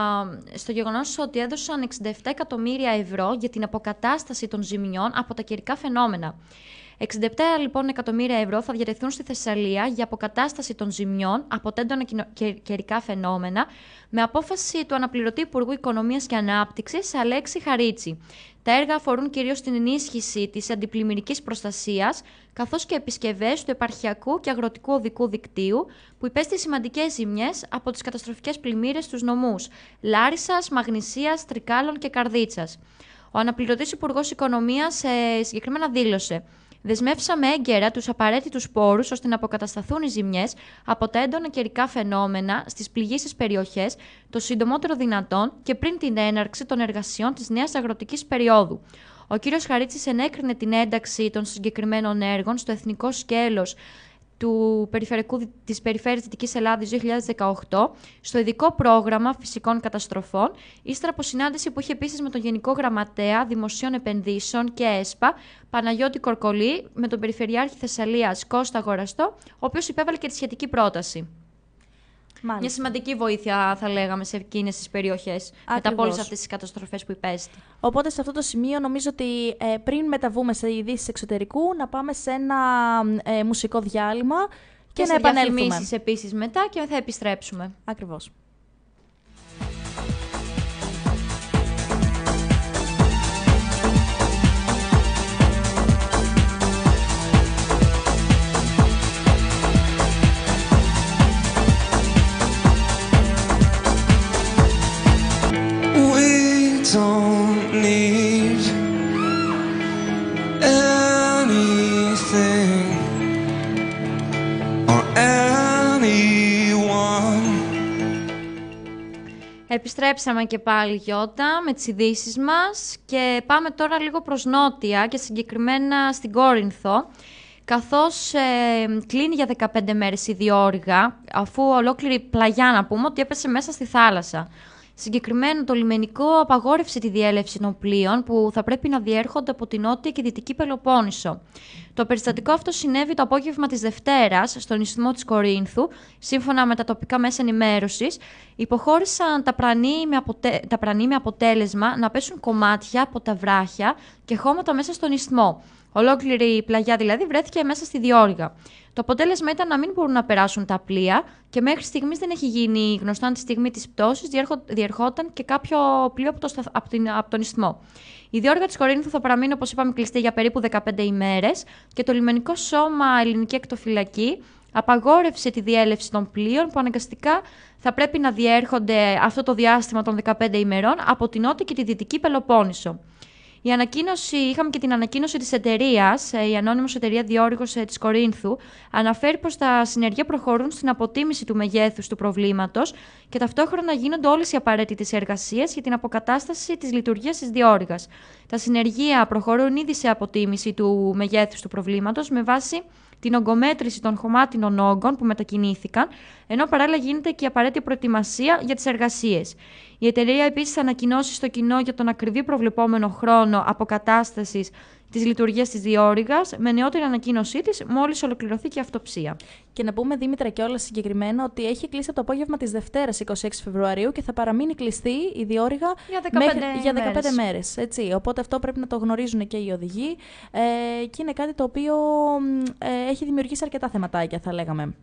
στο γεγονός ότι έδωσαν εξήντα επτά εκατομμύρια ευρώ για την αποκατάσταση των ζημιών από τα καιρικά φαινόμενα. εξήντα επτά λοιπόν εκατομμύρια ευρώ θα διατεθούν στη Θεσσαλία για αποκατάσταση των ζημιών από τα έντονα καιρικά φαινόμενα, με απόφαση του αναπληρωτή Υπουργού Οικονομίας και Ανάπτυξης Αλέξη Χαρίτση. Τα έργα αφορούν κυρίως την ενίσχυση της αντιπλημμυρικής προστασίας, καθώς και επισκευές του επαρχιακού και αγροτικού οδικού δικτύου, που υπέστη σημαντικές ζημιές από τις καταστροφικές πλημμύρες στους νομούς Λάρισσας, Μαγνησίας, Τρικάλων και Καρδίτσας. Ο αναπληρωτής Υπουργός Οικονομίας ε, συγκεκριμένα δήλωσε: «Δεσμεύσαμε έγκαιρα τους απαραίτητους πόρους ώστε να αποκατασταθούν οι ζημιές από τα έντονα καιρικά φαινόμενα στις πληγήσεις περιοχές το συντομότερο δυνατόν και πριν την έναρξη των εργασιών της νέας αγροτικής περίοδου». Ο κ. Χαρίτσης ενέκρινε την ένταξη των συγκεκριμένων έργων στο εθνικό σκέλος του Περιφερειακού της Περιφέρειας Δυτικής Ελλάδας δύο χιλιάδες δεκαοκτώ στο ειδικό πρόγραμμα φυσικών καταστροφών, ύστερα από συνάντηση που είχε επίσης με τον Γενικό Γραμματέα Δημοσίων Επενδύσεων και ΕΣΠΑ, Παναγιώτη Κορκολή, με τον Περιφερειάρχη Θεσσαλίας Κώστα Αγοραστό, ο οποίος υπέβαλε και τη σχετική πρόταση. Μάλιστα. Μια σημαντική βοήθεια, θα λέγαμε, σε εκείνες τις περιοχές, μετά από όλες αυτές τις καταστροφές που υπέστη. Οπότε, σε αυτό το σημείο, νομίζω ότι ε, πριν μεταβούμε σε ειδήσεις εξωτερικού, να πάμε σε ένα ε, μουσικό διάλειμμα και, και να επανέλθουμε. Και διαφημίσεις επίσης μετά και θα επιστρέψουμε. Ακριβώς. Don't need anything or anyone. Επιστρέψαμε και πάλι, Γιώτα, με τις ειδήσεις μας και πάμε τώρα λίγο προς νότια και συγκεκριμένα στην Κόρινθο, καθώς ε, κλείνει για δεκαπέντε μέρες η διόρυγα, αφού ολόκληρη πλαγιά, να πούμε, ότι έπεσε μέσα στη θάλασσα. Συγκεκριμένα, το λιμενικό απαγόρευσε τη διέλευση των πλοίων που θα πρέπει να διέρχονται από την νότια και δυτική Πελοπόννησο. Το περιστατικό αυτό συνέβη το απόγευμα της Δευτέρας στον ισθμό της Κορίνθου. Σύμφωνα με τα τοπικά μέσα ενημέρωσης, υποχώρησαν τα πρανή με, αποτε... τα πρανή με αποτέλεσμα να πέσουν κομμάτια από τα βράχια και χώματα μέσα στον ισθμό. Ολόκληρη η πλαγιά δηλαδή βρέθηκε μέσα στη διόρυγα. Το αποτέλεσμα ήταν να μην μπορούν να περάσουν τα πλοία και μέχρι στιγμής δεν έχει γίνει γνωστό αν τη στιγμή της πτώσης διερχόταν και κάποιο πλοίο από, το σταθ... από, την... από τον ισθμό. Η διόρυγα της Κορίνθου θα παραμείνει, όπως είπαμε, κλειστή για περίπου δεκαπέντε ημέρες και το λιμενικό σώμα Ελληνική Ακτοφυλακή απαγόρευσε τη διέλευση των πλοίων που αναγκαστικά θα πρέπει να διέρχονται αυτό το διάστημα των δεκαπέντε ημερών από την νότια και τη δυτική Πελοπόννησο. Η ανακοίνωση, είχαμε και την ανακοίνωση της εταιρείας, η ανώνυμος εταιρεία Διόρυγος της Κορίνθου, αναφέρει πως τα συνεργεία προχωρούν στην αποτίμηση του μεγέθους του προβλήματος και ταυτόχρονα γίνονται όλες οι απαραίτητες εργασίες για την αποκατάσταση της λειτουργίας της διόρυγας. Τα συνεργεία προχωρούν ήδη σε αποτίμηση του μεγέθους του προβλήματος με βάση την ογκομέτρηση των χωμάτινων όγκων που μετακινήθηκαν, ενώ παράλληλα γίνεται και η απαραίτητη προετοιμασία για τις εργασίες. Η εταιρεία επίσης θα ανακοινώσει στο κοινό για τον ακριβή προβλεπόμενο χρόνο αποκατάστασης της λειτουργίας της διόρυγας, με νεότερη ανακοίνωσή της μόλις ολοκληρωθεί και η αυτοψία. Και να πούμε, Δήμητρα, κιόλας συγκεκριμένα ότι έχει κλείσει από το απόγευμα της Δευτέρας είκοσι έξι Φεβρουαρίου και θα παραμείνει κλειστή η διόρυγα για δεκαπέντε, μέχρι, για δεκαπέντε μέρες. Έτσι. Οπότε αυτό πρέπει να το γνωρίζουν και οι οδηγοί ε, και είναι κάτι το οποίο ε, έχει δημιουργήσει αρκετά θεματάκια, θα λέγαμε.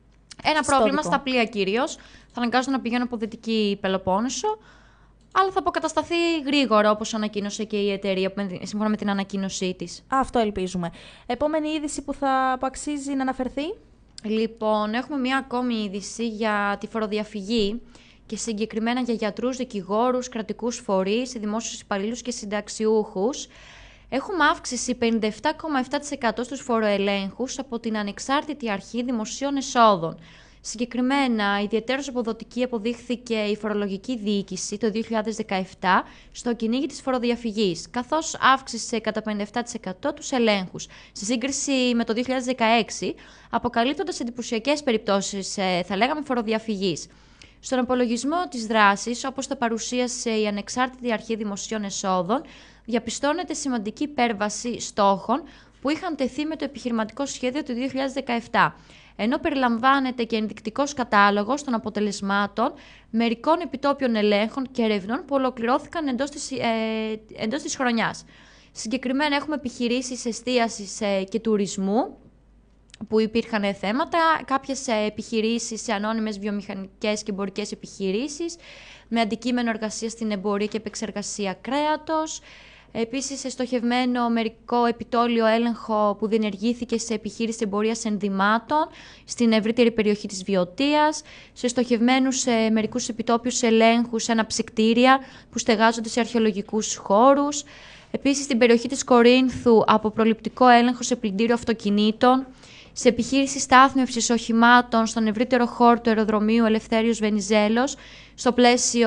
Ένα στο πρόβλημα δικό. Στα πλοία κυρίως. Θα αναγκάζονται να πηγαίνουν από Δυτική Πελοπόννησο, αλλά θα αποκατασταθεί γρήγορα, όπως ανακοίνωσε και η εταιρεία, σύμφωνα με την ανακοίνωσή της. Αυτό ελπίζουμε. Επόμενη είδηση που θα που αξίζει να αναφερθεί. Λοιπόν, έχουμε μία ακόμη είδηση για τη φοροδιαφυγή και συγκεκριμένα για γιατρούς, δικηγόρους, κρατικούς φορείς, δημόσιους υπαλλήλους και συνταξιούχους. Έχουμε αύξηση πενήντα επτά κόμμα επτά τοις εκατό στους φοροελέγχους από την Ανεξάρτητη Αρχή Δημοσίων Εσόδων. Συγκεκριμένα, ιδιαιτέρως αποδοτική αποδείχθηκε η φορολογική διοίκηση το δύο χιλιάδες δεκαεπτά στο κυνήγι της φοροδιαφυγής, καθώς αύξησε κατά πενήντα επτά τοις εκατό τους ελέγχους. Σε σύγκριση με το δύο χιλιάδες δεκαέξι, αποκαλύπτοντας εντυπωσιακές περιπτώσεις, θα λέγαμε, φοροδιαφυγής. Στον απολογισμό της δράσης, όπως το παρουσίασε η Ανεξάρτητη Αρχή Δημοσίων Εσόδων, διαπιστώνεται σημαντική υπέρβαση στόχων που είχαν τεθεί με το επιχειρηματικό σχέδιο του δύο χιλιάδες δεκαεπτά, ενώ περιλαμβάνεται και ενδεικτικός κατάλογος των αποτελεσμάτων μερικών επιτόπιων ελέγχων και ερευνών που ολοκληρώθηκαν εντός της, ε, εντός της χρονιάς. Συγκεκριμένα έχουμε επιχειρήσεις εστίασης ε, και τουρισμού, που υπήρχαν θέματα, κάποιες επιχειρήσεις σε ανώνυμες βιομηχανικές και εμπορικές επιχειρήσεις, με αντικείμενο εργασία στην εμπορία και επεξεργασία κρέατος. Επίσης, στοχευμένο μερικό επιτόλιο έλεγχο που διενεργήθηκε σε επιχείρηση εμπορίας ενδυμάτων στην ευρύτερη περιοχή της Βιωτίας, σε στοχευμένους ε, μερικούς επιτόπιους ελέγχους σε αναψυκτήρια που στεγάζονται σε αρχαιολογικούς χώρους. Επίσης, στην περιοχή της Κορίνθου, από προληπτικό έλεγχο σε πλυντήριο αυτοκινήτων, σε επιχείρηση στάθμευσης οχημάτων στον ευρύτερο χώρο του αεροδρομίου Ελευθέριος Βενιζέλος, στο πλαίσιο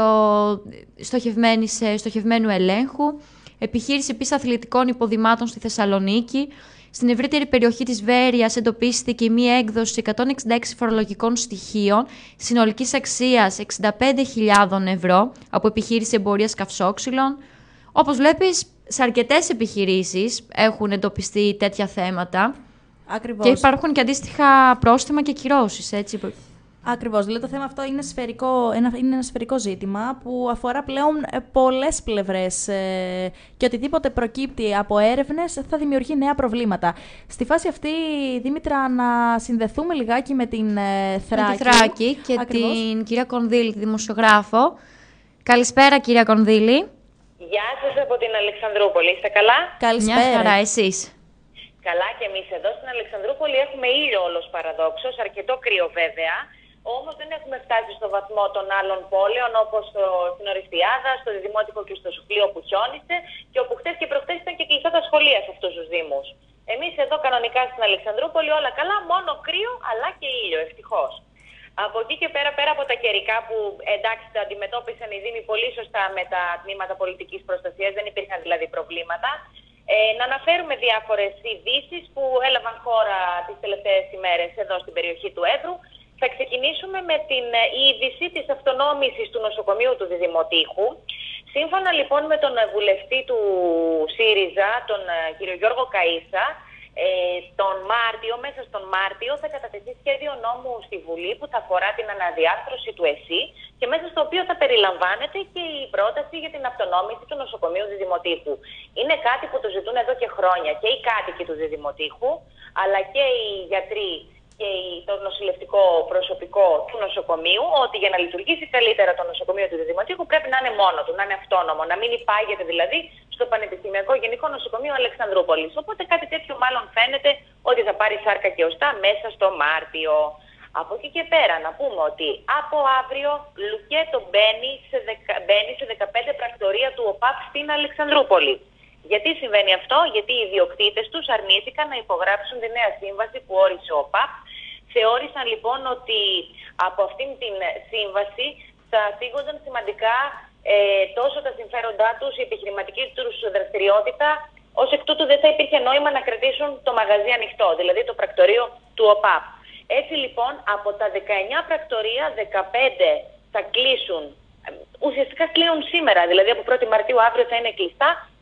στοχευμένου ελέγχου. Επιχείρηση επίσης αθλητικών υποδημάτων στη Θεσσαλονίκη. Στην ευρύτερη περιοχή της Βέρειας εντοπίστηκε η μία έκδοση εκατόν εξήντα έξι φορολογικών στοιχείων συνολικής αξίας εξήντα πέντε χιλιάδες ευρώ από επιχείρηση εμπορίας καυσόξυλων. Όπως βλέπεις, σε αρκετές επιχειρήσεις έχουν εντοπιστεί τέτοια θέματα. Ακριβώς. Και υπάρχουν και αντίστοιχα πρόστιμα και κυρώσεις, έτσι. Ακριβώς. Δηλαδή το θέμα αυτό είναι, σφαιρικό, ένα, είναι ένα σφαιρικό ζήτημα που αφορά πλέον πολλές πλευρές ε, και οτιδήποτε προκύπτει από έρευνες θα δημιουργεί νέα προβλήματα. Στη φάση αυτή, Δήμητρα, να συνδεθούμε λιγάκι με την ε, Θράκη. Με τη Θράκη και Ακριβώς. την κυρία Κονδύλη, τη δημοσιογράφο. Καλησπέρα, κυρία Κονδύλη. Γεια σας από την Αλεξανδρούπολη. Είστε καλά? Καλησπέρα. Μια χαρά, εσείς? Καλά και εμείς εδώ στην Αλεξανδρούπολη έχουμε ήλιο όλος παραδόξως, αρκετό κρύο βέβαια, όμως δεν έχουμε φτάσει στο βαθμό των άλλων πόλεων όπως στο, στην Οριστιάδα, στο Δημότικο και στο Σουφλίο που χιόνισε και όπου χτες και προχτές ήταν και κλειστά τα σχολεία σε αυτούς τους δήμους. Εμείς εδώ κανονικά στην Αλεξανδρούπολη όλα καλά, μόνο κρύο αλλά και ήλιο, ευτυχώς. Από εκεί και πέρα, πέρα από τα καιρικά που εντάξει τα αντιμετώπισαν οι Δήμοι πολύ σωστά με τα τμήματα πολιτικής προστασίας, δεν υπήρχαν δηλαδή προβλήματα. Ε, να αναφέρουμε διάφορες ειδήσεις που έλαβαν χώρα τις τελευταίες ημέρες εδώ στην περιοχή του Εύρου. Θα ξεκινήσουμε με την είδηση της αυτονόμησης του νοσοκομείου του Διδημοτήχου. Σύμφωνα λοιπόν με τον βουλευτή του ΣΥΡΙΖΑ, τον κύριο Γιώργο Καΐσα, ε, τον Μάρτιο, μέσα στον Μάρτιο θα κατατεθεί σχέδιο νόμου στη Βουλή που θα αφορά την αναδιάρθρωση του ΕΣΥ και μέσα στο οποίο θα περιλαμβάνεται και η πρόταση για την αυτονόμηση του νοσοκομείου Διδημοτήχου. Είναι κάτι που το ζητούν εδώ και χρόνια και οι κάτοικοι του Διδημοτήχου, αλλά και οι γιατροί και το νοσηλευτικό προσωπικό του νοσοκομείου, ότι για να λειτουργήσει καλύτερα το νοσοκομείο του Διδημοτήχου πρέπει να είναι μόνο του, να είναι αυτόνομο, να μην υπάγεται δηλαδή στο Πανεπιστημιακό Γενικό Νοσοκομείο Αλεξανδρούπολης. Οπότε κάτι τέτοιο μάλλον φαίνεται ότι θα πάρει σάρκα και οστά μέσα στο Μάρτιο. Από εκεί και πέρα να πούμε ότι από αύριο λουκέτο μπαίνει σε, δεκα, μπαίνει σε δεκαπέντε πρακτορία του ΟΠΑΠ στην Αλεξανδρούπολη. Γιατί συμβαίνει αυτό? Γιατί οι ιδιοκτήτες τους αρνήθηκαν να υπογράψουν τη νέα σύμβαση που όρισε ο ΟΠΑΠ. Θεώρησαν λοιπόν ότι από αυτήν την σύμβαση θα θίγονταν σημαντικά ε, τόσο τα συμφέροντά τους, η επιχειρηματική τους δραστηριότητα, ως εκ τούτου δεν θα υπήρχε νόημα να κρατήσουν το μαγαζί ανοιχτό, δηλαδή το πρακτορείο του ΟΠΑΠ. Έτσι λοιπόν από τα δεκαεννιά πρακτορία, δεκαπέντε θα κλείσουν, ουσιαστικά κλείνουν σήμερα, δηλαδή από πρώτη Μαρτίου αύριο θα είναι κλειστά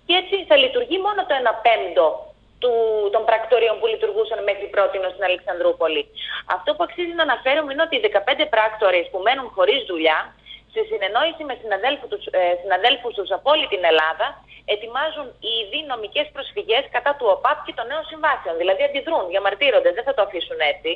και έτσι θα λειτουργεί μόνο το ένα πέμπτο του, των πρακτορείων που λειτουργούσαν μέχρι πρότινο στην Αλεξανδρούπολη. Αυτό που αξίζει να αναφέρουμε είναι ότι οι δεκαπέντε πράκτορες που μένουν χωρίς δουλειά, σε συνεννόηση με συναδέλφους τους, ε, συναδέλφους τους από όλη την Ελλάδα, ετοιμάζουν ήδη νομικές προσφυγές κατά του ΟΠΑΠ και των νέων συμβάσεων. Δηλαδή αντιδρούν, διαμαρτύρονται, δεν θα το αφήσουν έτσι.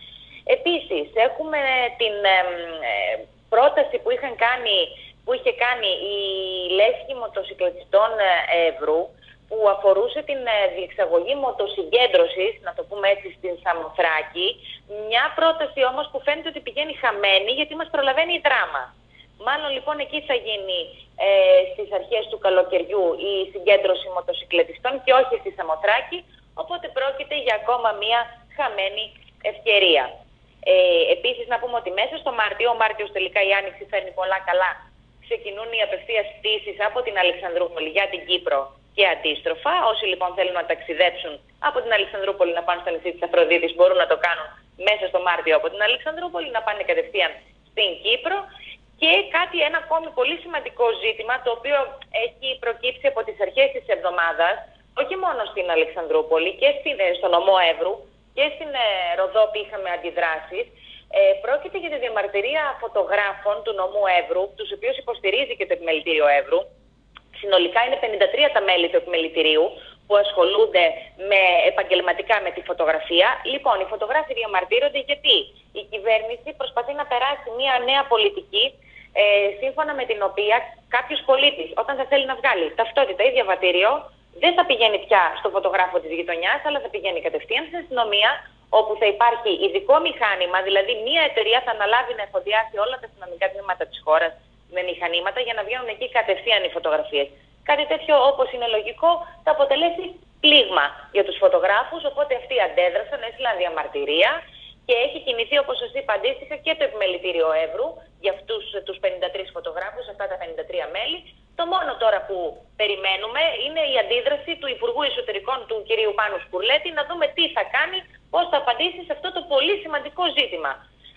Επίσης, έχουμε την ε, ε, πρόταση που, είχαν κάνει, που είχε κάνει η Λέσχη Μοτοσυκλετιστών Εύρου, που αφορούσε την διεξαγωγή μοτοσυγκέντρωσης, να το πούμε έτσι, στην Σαμοθράκη. Μια πρόταση όμως που φαίνεται ότι πηγαίνει χαμένη, γιατί μας προλαβαίνει η δράμα. Μάλλον λοιπόν εκεί θα γίνει ε, στις αρχές του καλοκαιριού η συγκέντρωση μοτοσυκλετιστών και όχι στη Σαμοθράκη, οπότε πρόκειται για ακόμα μια χαμένη ευκαιρία. Ε, επίσης να πούμε ότι μέσα στο Μάρτιο, ο Μάρτιος τελικά η Άνοιξη φέρνει πολλά καλά, ξεκινούν οι απευθείας πτήσεις από την Αλεξανδρούπολη για την Κύπρο και αντίστροφα. Όσοι λοιπόν θέλουν να ταξιδέψουν από την Αλεξανδρούπολη να πάνε στο νησί της Αφροδίτης μπορούν να το κάνουν μέσα στο Μάρτιο από την Αλεξανδρούπολη, να πάνε κατευθείαν στην Κύπρο. Και κάτι, ένα ακόμη πολύ σημαντικό ζήτημα, το οποίο έχει προκύψει από τις αρχές της εβδομάδας, όχι μόνο στην Αλεξανδρούπολη και στην, στο νομό Εύρου και στην ε, Ροδό που είχαμε αντιδράσεις. Ε, πρόκειται για τη διαμαρτυρία φωτογράφων του νομού Εύρου, τους οποίους υποστηρίζει και το Επιμελητήριο Εύρου. Συνολικά είναι πενήντα τρία τα μέλη του Επιμελητηρίου που ασχολούνται με, επαγγελματικά με τη φωτογραφία. Λοιπόν, οι φωτογράφοι διαμαρτύρονται γιατί η κυβέρνηση προσπαθεί να περάσει μια νέα πολιτική, ε, σύμφωνα με την οποία κάποιος πολίτης, όταν θα θέλει να βγάλει ταυτότητα ή διαβατήριο, δεν θα πηγαίνει πια στο φωτογράφο της γειτονιάς, αλλά θα πηγαίνει κατευθείαν στην αστυνομία, όπου θα υπάρχει ειδικό μηχάνημα, δηλαδή μια εταιρεία θα αναλάβει να εφοδιάσει όλα τα αστυνομικά τμήματα της χώρας με μηχανήματα για να βγαίνουν εκεί κατευθείαν οι φωτογραφίες. Κάτι τέτοιο, όπως είναι λογικό, θα αποτελέσει πλήγμα για τους φωτογράφους, οπότε αυτοί αντέδρασαν, έστειλαν διαμαρτυρία και έχει κινηθεί, όπως σας είπα, αντίστοιχα και το Επιμελητήριο Εύρου για αυτούς τους πενήντα τρεις φωτογράφους, αυτά τα πενήντα τρία μέλη. Το μόνο τώρα που περιμένουμε είναι η αντίδραση του Υπουργού Εσωτερικών του κ. Πάνου Σκουρλέτη, να δούμε τι θα κάνει, πώς θα απαντήσει σε αυτό το πολύ σημαντικό ζήτημα.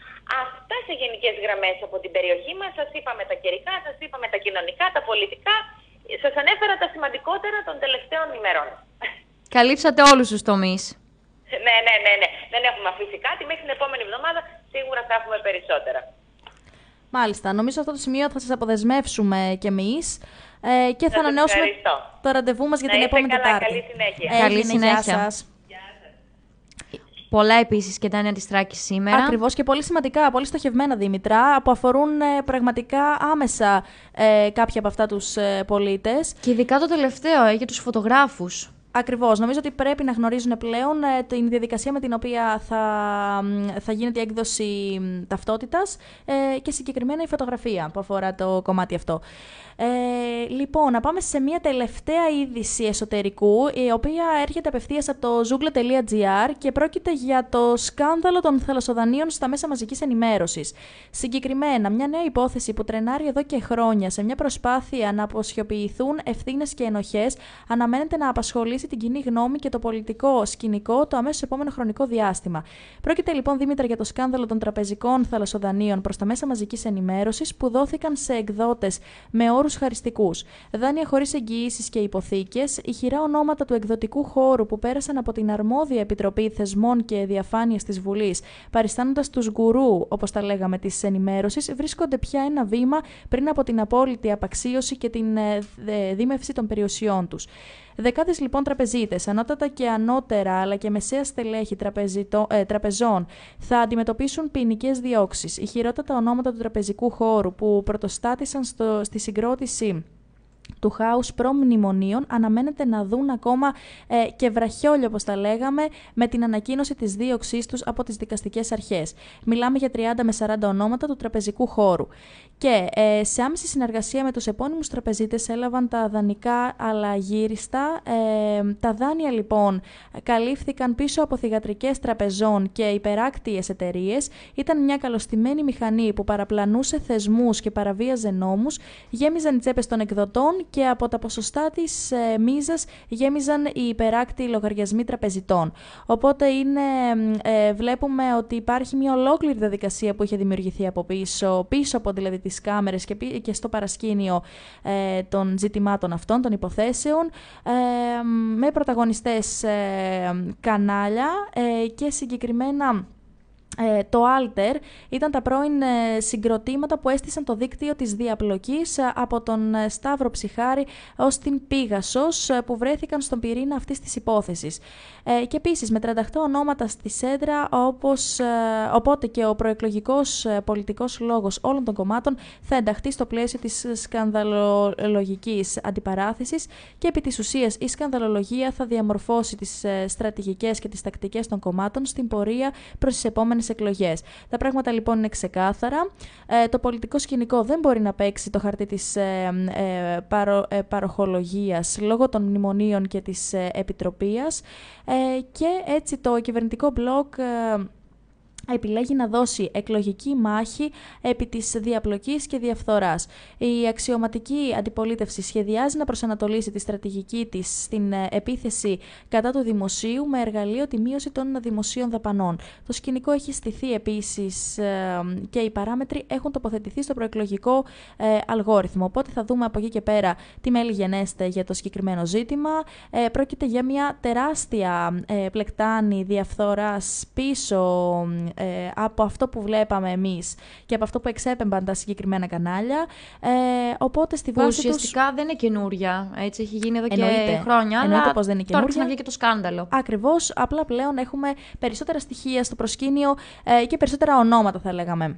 Αυτά σε γενικές γραμμές από την περιοχή μας. Σας είπαμε τα καιρικά, σας είπαμε τα κοινωνικά, τα πολιτικά. Σας ανέφερα τα σημαντικότερα των τελευταίων ημερών. Καλύψατε όλους τους τομείς. Ναι, ναι, ναι, ναι. Δεν έχουμε αφήσει κάτι. Μέχρι την επόμενη εβδομάδα σίγουρα θα έχουμε περισσότερα. Μάλιστα. Νομίζω αυτό το σημείο θα σας αποδεσμεύσουμε κι εμείς ε, και θα, θα ανανεώσουμε το ραντεβού μας για να την επόμενη καλά, Τετάρτη. Καλή συνέχεια. Ε, καλή συνέχεια. Γεια σας. Πολλά επίσης και Τάνια Αντιστράκη σήμερα. Ακριβώς, και πολύ σημαντικά, πολύ στοχευμένα, Δήμητρα, που αφορούν ε, πραγματικά άμεσα ε, κάποια από αυτά τους ε, πολίτες. Και ειδικά το τελευταίο, ε, για τους φωτογράφους. Ακριβώς. Νομίζω ότι πρέπει να γνωρίζουν πλέον ε, την διαδικασία με την οποία θα, θα γίνεται η έκδοση ταυτότητας ε, και συγκεκριμένα η φωτογραφία που αφορά το κομμάτι αυτό. Ε, λοιπόν, να πάμε σε μια τελευταία είδηση εσωτερικού, η οποία έρχεται απευθείας από το ζούγκλο τελεία τζι άρ και πρόκειται για το σκάνδαλο των θαλασσοδανείων στα μέσα μαζικής ενημέρωσης. Συγκεκριμένα, μια νέα υπόθεση που τρενάρει εδώ και χρόνια σε μια προσπάθεια να αποσιοποιηθούν ευθύνες και ενοχές, αναμένεται να απασχολήσει την κοινή γνώμη και το πολιτικό σκηνικό το αμέσως επόμενο χρονικό διάστημα. Πρόκειται λοιπόν, Δήμητρα, για το σκάνδαλο των τραπεζικών θαλασσοδανείων προς τα μέσα μαζικής ενημέρωσης που δόθηκαν σε εκδότες με όρους χαριστικούς. Δάνεια χωρίς εγγυήσεις και υποθήκες, ηχηρά ονόματα του εκδοτικού χώρου που πέρασαν από την αρμόδια Επιτροπή Θεσμών και Διαφάνειας της Βουλής, παριστάνοντας τους γκουρού, όπως τα λέγαμε, της ενημέρωσης, βρίσκονται πια ένα βήμα πριν από την απόλυτη απαξίωση και την ε, δίμευση των περιουσιών τους. Δεκάδες λοιπόν τραπεζίτες, ανώτατα και ανώτερα αλλά και μεσαία στελέχη ε, τραπεζών θα αντιμετωπίσουν ποινικές διώξεις. Οι χειρότατα ονόματα του τραπεζικού χώρου που πρωτοστάτησαν στο, στη συγκρότηση του χάους προμνημονίων αναμένεται να δουν ακόμα ε, και βραχιόλιο, όπως τα λέγαμε, με την ανακοίνωση της δίωξής τους από τις δικαστικές αρχές. Μιλάμε για τριάντα με σαράντα ονόματα του τραπεζικού χώρου. Και ε, σε άμεση συνεργασία με τους επώνυμους τραπεζίτες έλαβαν τα δανεικά αλλά γύριστα. Ε, τα δάνεια λοιπόν καλύφθηκαν πίσω από θυγατρικές τραπεζών και υπεράκτιες εταιρείες. Ήταν μια καλωστημένη μηχανή που παραπλανούσε θεσμούς και παραβίαζε νόμους, γέμιζαν οι τσέπες των εκδοτών και από τα ποσοστά της ε, μίζας γέμιζαν οι υπεράκτιοι λογαριασμοί τραπεζιτών. Οπότε είναι, ε, βλέπουμε ότι υπάρχει μια ολόκληρη διαδικασία που είχε δημιουργηθεί από πίσω, πίσω από δηλαδή τις κάμερες και, και στο παρασκήνιο ε, των ζητημάτων αυτών, των υποθέσεων, ε, με πρωταγωνιστές ε, κανάλια ε, και συγκεκριμένα Ε, το Alter ήταν τα πρώην ε, συγκροτήματα που έστησαν το δίκτυο της διαπλοκής ε, από τον ε, Σταύρο Ψιχάρη ως την Πίγασος ε, που βρέθηκαν στον πυρήνα αυτής της υπόθεσης. Ε, και επίσης με τριάντα οκτώ ονόματα στη σέντρα, όπως, ε, οπότε και ο προεκλογικός ε, πολιτικός λόγος όλων των κομμάτων θα ενταχθεί στο πλαίσιο της σκανδαλολογικής αντιπαράθεσης και επί της ουσίας η σκανδαλολογία θα διαμορφώσει τις ε, στρατηγικές και τις τακτικές των κομμάτων στην πορεία προς τις επόμενες εκλογές. Τα πράγματα λοιπόν είναι ξεκάθαρα. Ε, το πολιτικό σκηνικό δεν μπορεί να παίξει το χαρτί της ε, ε, παρο, ε, παροχολογίας λόγω των μνημονίων και της ε, επιτροπίας ε, και έτσι το κυβερνητικό μπλοκ ε, επιλέγει να δώσει εκλογική μάχη επί της διαπλοκής και διαφθοράς. Η αξιωματική αντιπολίτευση σχεδιάζει να προσανατολίσει τη στρατηγική της στην επίθεση κατά του δημοσίου με εργαλείο τη μείωση των δημοσίων δαπανών. Το σκηνικό έχει στηθεί επίσης και οι παράμετροι έχουν τοποθετηθεί στο προεκλογικό αλγόριθμο. Οπότε θα δούμε από εκεί και πέρα τι μέλη γενέστε για το συγκεκριμένο ζήτημα. Πρόκειται για μια τεράστια πλεκτάνη διαφθοράς πίσω Ε, από αυτό που βλέπαμε εμείς και από αυτό που εξέπεμπαν τα συγκεκριμένα κανάλια. Ε, οπότε στη βάση ουσιαστικά τους... δεν είναι καινούρια. Έτσι έχει γίνει εδώ Εννοείται. και χρόνια. Εννοείται αλλά πως δεν είναι τώρα καινούρια. ξαναβγήκε το σκάνδαλο. Ακριβώς. Απλά πλέον έχουμε περισσότερα στοιχεία στο προσκήνιο ε, και περισσότερα ονόματα, θα λέγαμε.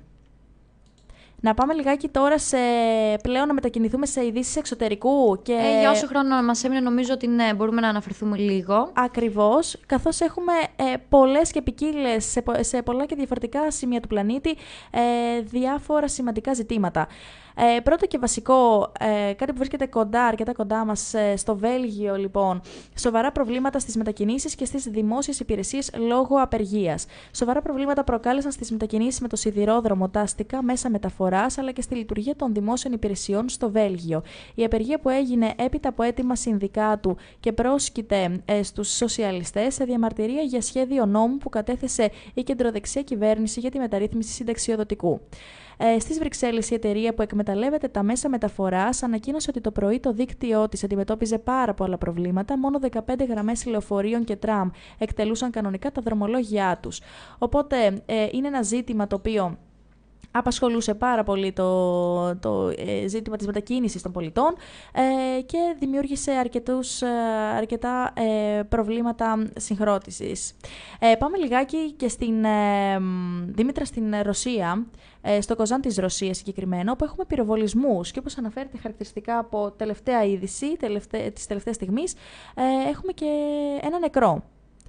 Να πάμε λιγάκι τώρα σε πλέον να μετακινηθούμε σε ειδήσεις εξωτερικού. Και... Ε, για όσο χρόνο μας έμεινε, νομίζω ότι ναι, μπορούμε να αναφερθούμε λίγο. Ακριβώς, καθώς έχουμε ε, πολλές και ποικίλες σε, σε πολλά και διαφορετικά σημεία του πλανήτη ε, διάφορα σημαντικά ζητήματα. Ε, πρώτο και βασικό, ε, κάτι που βρίσκεται κοντά, αρκετά κοντά μας, ε, στο Βέλγιο λοιπόν, σοβαρά προβλήματα στις μετακινήσεις και στις δημόσιες υπηρεσίες λόγω απεργίας. Σοβαρά προβλήματα προκάλεσαν στις μετακινήσεις με το σιδηρόδρομο, τα αστικά μέσα μεταφοράς, αλλά και στη λειτουργία των δημόσιων υπηρεσιών στο Βέλγιο. Η απεργία που έγινε έπειτα από αίτημα συνδικάτου και πρόσκειται ε, στους σοσιαλιστές σε διαμαρτυρία για σχέδιο νόμου που κατέθεσε η κεντροδεξιά κυβέρνηση για τη μεταρρύθμιση συνταξιοδοτικού. Ε, στις Βρυξέλλες, η εταιρεία που εκμεταλλεύεται τα μέσα μεταφοράς ανακοίνωσε ότι το πρωί το δίκτυό της αντιμετώπιζε πάρα πολλά προβλήματα. Μόνο δεκαπέντε γραμμές λεωφορείων και τραμ εκτελούσαν κανονικά τα δρομολόγια τους. Οπότε ε, είναι ένα ζήτημα το οποίο απασχολούσε πάρα πολύ το, το ε, ζήτημα της μετακίνησης των πολιτών ε, και δημιούργησε αρκετούς, ε, αρκετά ε, προβλήματα συγχρότησης. Ε, πάμε λιγάκι και στην ε, Δήμητρα στην Ρωσία, ε, στο Κοζάν της Ρωσίας συγκεκριμένα, όπου έχουμε πυροβολισμούς και όπως αναφέρεται χαρακτηριστικά από τελευταία είδηση τελευταί, της τελευταίας στιγμής, ε, έχουμε και ένα νεκρό.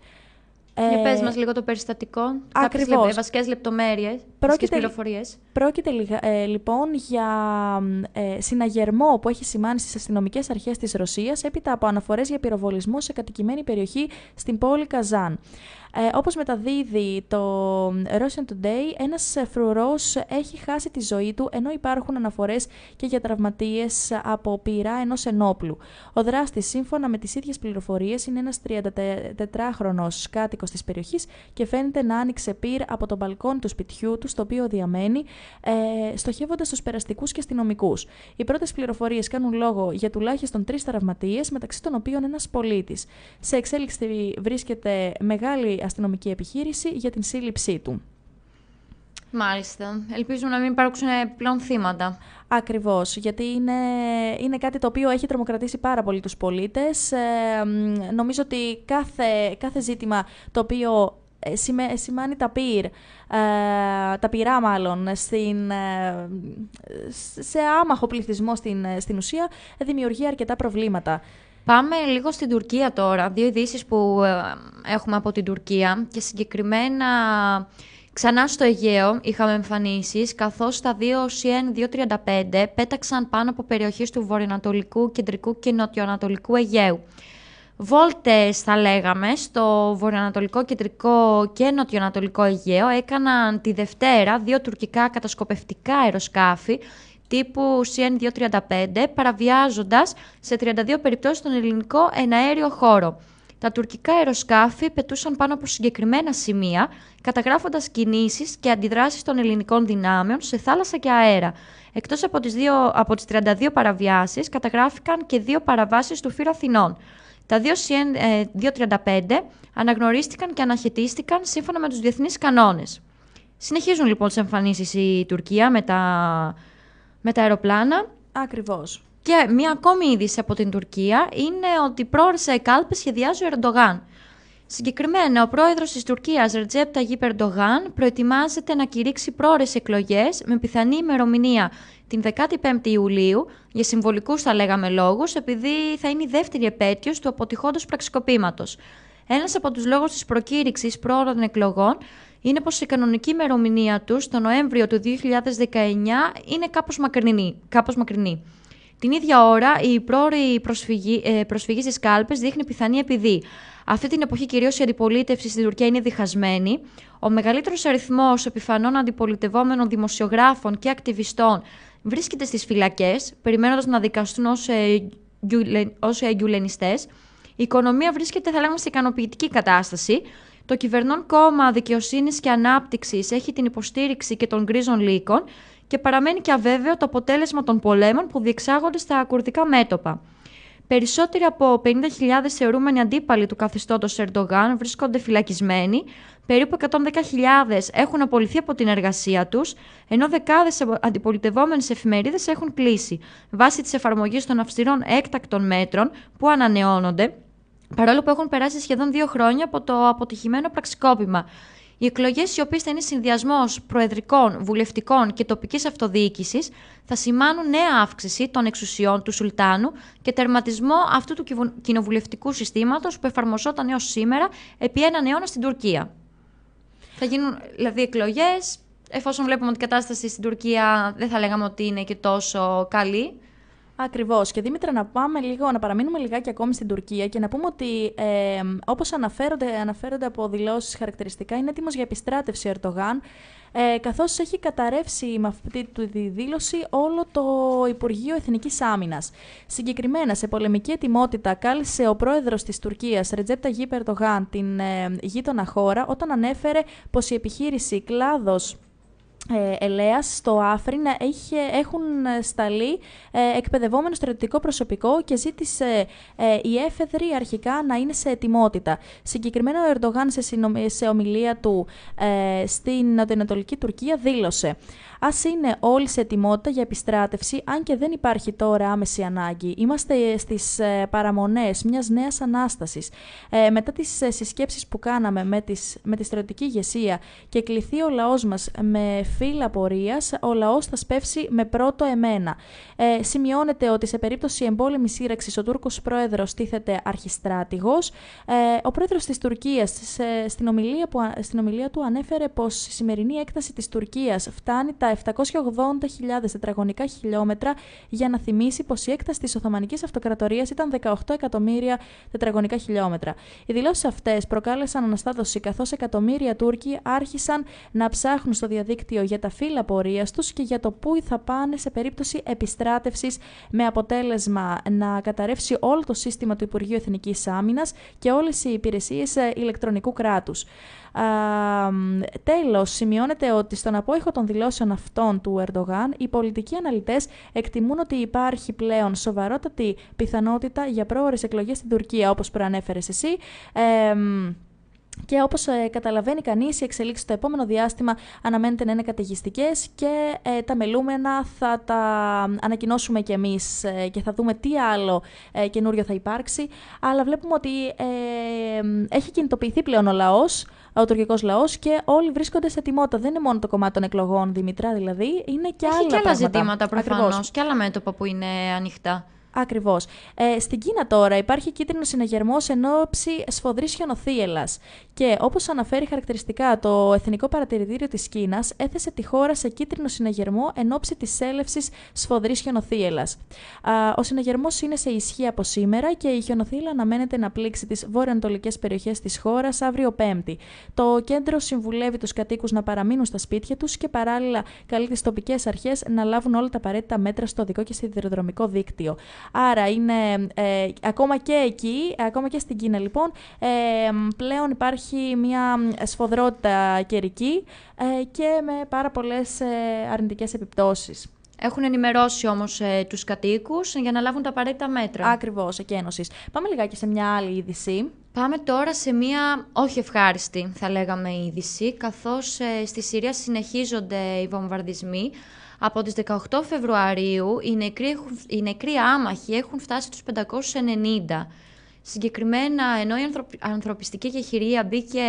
Για πες μας λίγο το περιστατικό, κάποιες λεπ, βασικές λεπτομέρειες, βασικές πληροφορίες. Πρόκειται ε, λοιπόν για ε, συναγερμό που έχει σημάνει στις αστυνομικές αρχές της Ρωσίας έπειτα από αναφορές για πυροβολισμό σε κατοικημένη περιοχή στην πόλη Καζάν. Ε, όπως μεταδίδει το Russian Today, ένας φρουρός έχει χάσει τη ζωή του, ενώ υπάρχουν αναφορές και για τραυματίες από πυρά ενός ενόπλου. Ο δράστης, σύμφωνα με τις ίδιες πληροφορίες, είναι ένας τριαντατετράχρονος κάτοικος της περιοχής και φαίνεται να άνοιξε πυρ από το μπαλκόνι του σπιτιού του, στο οποίο διαμένει, ε, στοχεύοντας τους περαστικούς και αστυνομικούς. Οι πρώτες πληροφορίες κάνουν λόγο για τουλάχιστον τρεις τραυματίες, μεταξύ των οποίων ένας πολίτης. Σε εξέλιξη βρίσκεται μεγάλη αστυνομική επιχείρηση για την σύλληψή του. Μάλιστα. Ελπίζουμε να μην υπάρξουν πλέον θύματα. Ακριβώς, γιατί είναι, είναι κάτι το οποίο έχει τρομοκρατήσει πάρα πολύ τους πολίτες. Ε, νομίζω ότι κάθε, κάθε ζήτημα το οποίο σημάνει τα πυρ, ε, τα πυρά μάλλον, στην, ε, σε άμαχο πληθυσμό στην, στην ουσία, δημιουργεί αρκετά προβλήματα. Πάμε λίγο στην Τουρκία τώρα. Δύο ειδήσεις που ε, έχουμε από την Τουρκία και συγκεκριμένα ξανά στο Αιγαίο είχαμε εμφανίσεις, καθώς τα δύο σι εν διακόσια τριάντα πέντε πέταξαν πάνω από περιοχές του βορειοανατολικού, κεντρικού και νοτιοανατολικού Αιγαίου. Βόλτες, θα λέγαμε, στο βορειοανατολικό, κεντρικό και νοτιοανατολικό Αιγαίο έκαναν τη Δευτέρα δύο τουρκικά κατασκοπευτικά αεροσκάφη τύπου σι εν διακόσια τριάντα πέντε, παραβιάζοντας σε τριάντα δύο περιπτώσεις τον ελληνικό εναέριο χώρο. Τα τουρκικά αεροσκάφη πετούσαν πάνω από συγκεκριμένα σημεία, καταγράφοντας κινήσεις και αντιδράσεις των ελληνικών δυνάμεων σε θάλασσα και αέρα. Εκτός από τις, δύο, από τις τριάντα δύο παραβιάσεις, καταγράφηκαν και δύο παραβάσεις του Φύρου Αθηνών. Τα δύο σι εν διακόσια τριάντα πέντε αναγνωρίστηκαν και αναχαιτίστηκαν σύμφωνα με τους διεθνείς κανόνες. Συνεχίζουν λοιπόν τις εμφανίσεις η Τουρκία με τα, με τα αεροπλάνα. Ακριβώς. Και μία ακόμη είδηση από την Τουρκία είναι ότι πρόορες εκάλπες σχεδιάζει ο Ερντογάν. Συγκεκριμένα, ο πρόεδρος της Τουρκίας, Ρετζέπ Ταγίπ Ερντογάν, προετοιμάζεται να κηρύξει πρόορες εκλογές με πιθανή ημερομηνία την δεκάτη πέμπτη Ιουλίου, για συμβολικούς θα λέγαμε λόγους, επειδή θα είναι η δεύτερη επέτειος του αποτυχόντος πραξικοπήματος. Ένας από τους λόγους της προκήρυξης πρόωρων εκλογών είναι πως η κανονική ημερομηνία τους, το Νοέμβριο του δύο χιλιάδες δεκαεννιά, είναι κάπως μακρινή. Κάπως μακρινή. Την ίδια ώρα, η πρόωρη προσφυγή, ε, προσφυγή στις κάλπες δείχνει πιθανή επειδή αυτή την εποχή κυρίως η αντιπολίτευση στην Τουρκία είναι διχασμένη. Ο μεγαλύτερος αριθμός επιφανών αντιπολιτευόμενων δημοσιογράφων και ακτιβιστών βρίσκεται στις φυλακές, περιμένοντας να δικαστούν ως, ε, γιουλε, ως ε, γιουλενιστές. Η οικονομία βρίσκεται, θα λέγαμε, σε ικανοποιητική κατάσταση. Το κυβερνών κόμμα Δικαιοσύνης και Ανάπτυξης έχει την υποστήριξη και των γκρίζων λύκων και παραμένει και αβέβαιο το αποτέλεσμα των πολέμων που διεξάγονται στα κουρδικά μέτωπα. Περισσότεροι από πενήντα χιλιάδες θεωρούμενοι αντίπαλοι του καθεστώτος Ερντογάν βρίσκονται φυλακισμένοι, περίπου εκατόν δέκα χιλιάδες έχουν απολυθεί από την εργασία τους, ενώ δεκάδες αντιπολιτευόμενες εφημερίδες έχουν κλείσει, βάσει της εφαρμογής των αυστηρών έκτακτων μέτρων που ανανεώνονται, παρόλο που έχουν περάσει σχεδόν δύο χρόνια από το αποτυχημένο πραξικόπημα. Οι εκλογές, οι οποίες θα είναι συνδυασμός προεδρικών, βουλευτικών και τοπικής αυτοδιοίκησης, θα σημάνουν νέα αύξηση των εξουσιών του Σουλτάνου και τερματισμό αυτού του κοινοβουλευτικού συστήματος που εφαρμοζόταν έως σήμερα επί έναν αιώνα στην Τουρκία. Θα γίνουν δηλαδή εκλογές, εφόσον βλέπουμε ότι η κατάσταση στην Τουρκία δεν θα λέγαμε ότι είναι και τόσο καλή. Ακριβώς. Και Δήμητρα, να πάμε λίγο, να παραμείνουμε λιγάκι ακόμη στην Τουρκία και να πούμε ότι ε, όπως αναφέρονται, αναφέρονται από δηλώσεις χαρακτηριστικά, είναι έτοιμος για επιστράτευση ο Ερντογάν, ε, καθώς έχει καταρρεύσει με αυτή τη δήλωση όλο το Υπουργείο Εθνικής Άμυνας. Συγκεκριμένα, σε πολεμική ετοιμότητα κάλεσε ο πρόεδρος της Τουρκίας, Ρετζέπ Ταγίπ Ερντογάν, την ε, γείτονα χώρα, όταν ανέφερε πως η επιχείρηση κλάδος Ε, ελέας στο Άφριν έχει, έχουν σταλεί ε, εκπαιδευόμενο στρατιωτικό προσωπικό και ζήτησε ε, η έφεδρη αρχικά να είναι σε ετοιμότητα. Συγκεκριμένα ο Ερντογάν σε, συνομ... σε ομιλία του ε, στην νοτιοανατολική Τουρκία δήλωσε: «Ας είναι όλοι σε ετοιμότητα για επιστράτευση, αν και δεν υπάρχει τώρα άμεση ανάγκη. Είμαστε στις ε, παραμονές μιας νέας ανάστασης. Ε, μετά τις ε, συσκέψεις που κάναμε με, τις, με τη στρατιωτική ηγεσία και κληθεί ο λαός μας με φύλλα πορείας, ο λαός θα σπεύσει με πρώτο εμένα». Ε, σημειώνεται ότι σε περίπτωση εμπόλεμης σύραξης ο Τούρκος πρόεδρος τίθεται αρχιστράτηγος. Ε, ο πρόεδρος της Τουρκίας σε, στην, ομιλία που, στην ομιλία του ανέφερε πως η σημερινή έκταση της Τουρκίας φτάνει τα επτακόσια ογδόντα χιλιάδες τετραγωνικά χιλιόμετρα, για να θυμίσει πως η έκταση της Οθωμανικής Αυτοκρατορίας ήταν δεκαοκτώ εκατομμύρια τετραγωνικά χιλιόμετρα. Οι δηλώσεις αυτές προκάλεσαν αναστάτωση, καθώς εκατομμύρια Τούρκοι άρχισαν να ψάχνουν στο διαδίκτυο για τα φύλλα πορείας τους και για το πού θα πάνε σε περίπτωση επιστράτευσης, με αποτέλεσμα να καταρρεύσει όλο το σύστημα του Υπουργείου Εθνικής Άμυνας και όλες οι υπηρεσίες ηλεκτρονικού κράτους. Α, τέλος, σημειώνεται ότι στον απόϊχο των δηλώσεων αυτών του Ερντογάν, οι πολιτικοί αναλυτές εκτιμούν ότι υπάρχει πλέον σοβαρότατη πιθανότητα για πρόωρες εκλογές στην Τουρκία, όπως προανέφερες εσύ. Ε, Και όπως ε, καταλαβαίνει κανείς, οι εξελίξεις στο επόμενο διάστημα αναμένεται να είναι καταιγιστικές και ε, τα μελούμενα θα τα ανακοινώσουμε κι εμείς ε, και θα δούμε τι άλλο ε, καινούριο θα υπάρξει. Αλλά βλέπουμε ότι ε, έχει κινητοποιηθεί πλέον ο λαός, ο τουρκικός λαός, και όλοι βρίσκονται σε ετοιμότητα. Δεν είναι μόνο το κομμάτι των εκλογών, Δημητρά, δηλαδή, είναι και έχει άλλα και άλλα πράγματα. ζητήματα προφανώς, και άλλα μέτωπα που είναι ανοιχτά. Ακριβώς. Ε, στην Κίνα τώρα υπάρχει κίτρινος συναγερμός εν ώψη σφοδρής χιονοθύελλας. Και όπως αναφέρει χαρακτηριστικά το Εθνικό Παρατηρητήριο της Κίνας, έθεσε τη χώρα σε κίτρινο συναγερμό εν ώψη της έλευσης σφοδρής χιονοθύελλας. Ο συναγερμός είναι σε ισχύ από σήμερα και η χιονοθύελλα αναμένεται να πλήξει τις βορειοανατολικές περιοχές της χώρας αύριο Πέμπτη. Το κέντρο συμβουλεύει τους κατοίκους να παραμείνουν στα σπίτια τους και παράλληλα καλεί τις τοπικές αρχές να λάβουν όλα τα απαραίτητα μέτρα στο οδικό και σιδηροδρομικό δίκτυο. Άρα είναι ε, ακόμα και εκεί, ακόμα και στην Κίνα λοιπόν, ε, πλέον υπάρχει μια σφοδρότητα καιρική ε, και με πάρα πολλές ε, αρνητικές επιπτώσεις. Έχουν ενημερώσει όμως ε, τους κατοίκους για να λάβουν τα απαραίτητα μέτρα. Ακριβώς, εκένωσης. Πάμε λιγάκι σε μια άλλη είδηση. Πάμε τώρα σε μια όχι ευχάριστη, θα λέγαμε, είδηση, καθώς ε, στη Συρία συνεχίζονται οι βομβαρδισμοί. Από τις δεκαοκτώ Φεβρουαρίου οι νεκροί, οι νεκροί άμαχοι έχουν φτάσει τους πεντακόσιους ενενήντα. Συγκεκριμένα, ενώ η ανθρωπιστική εκεχηρία μπήκε,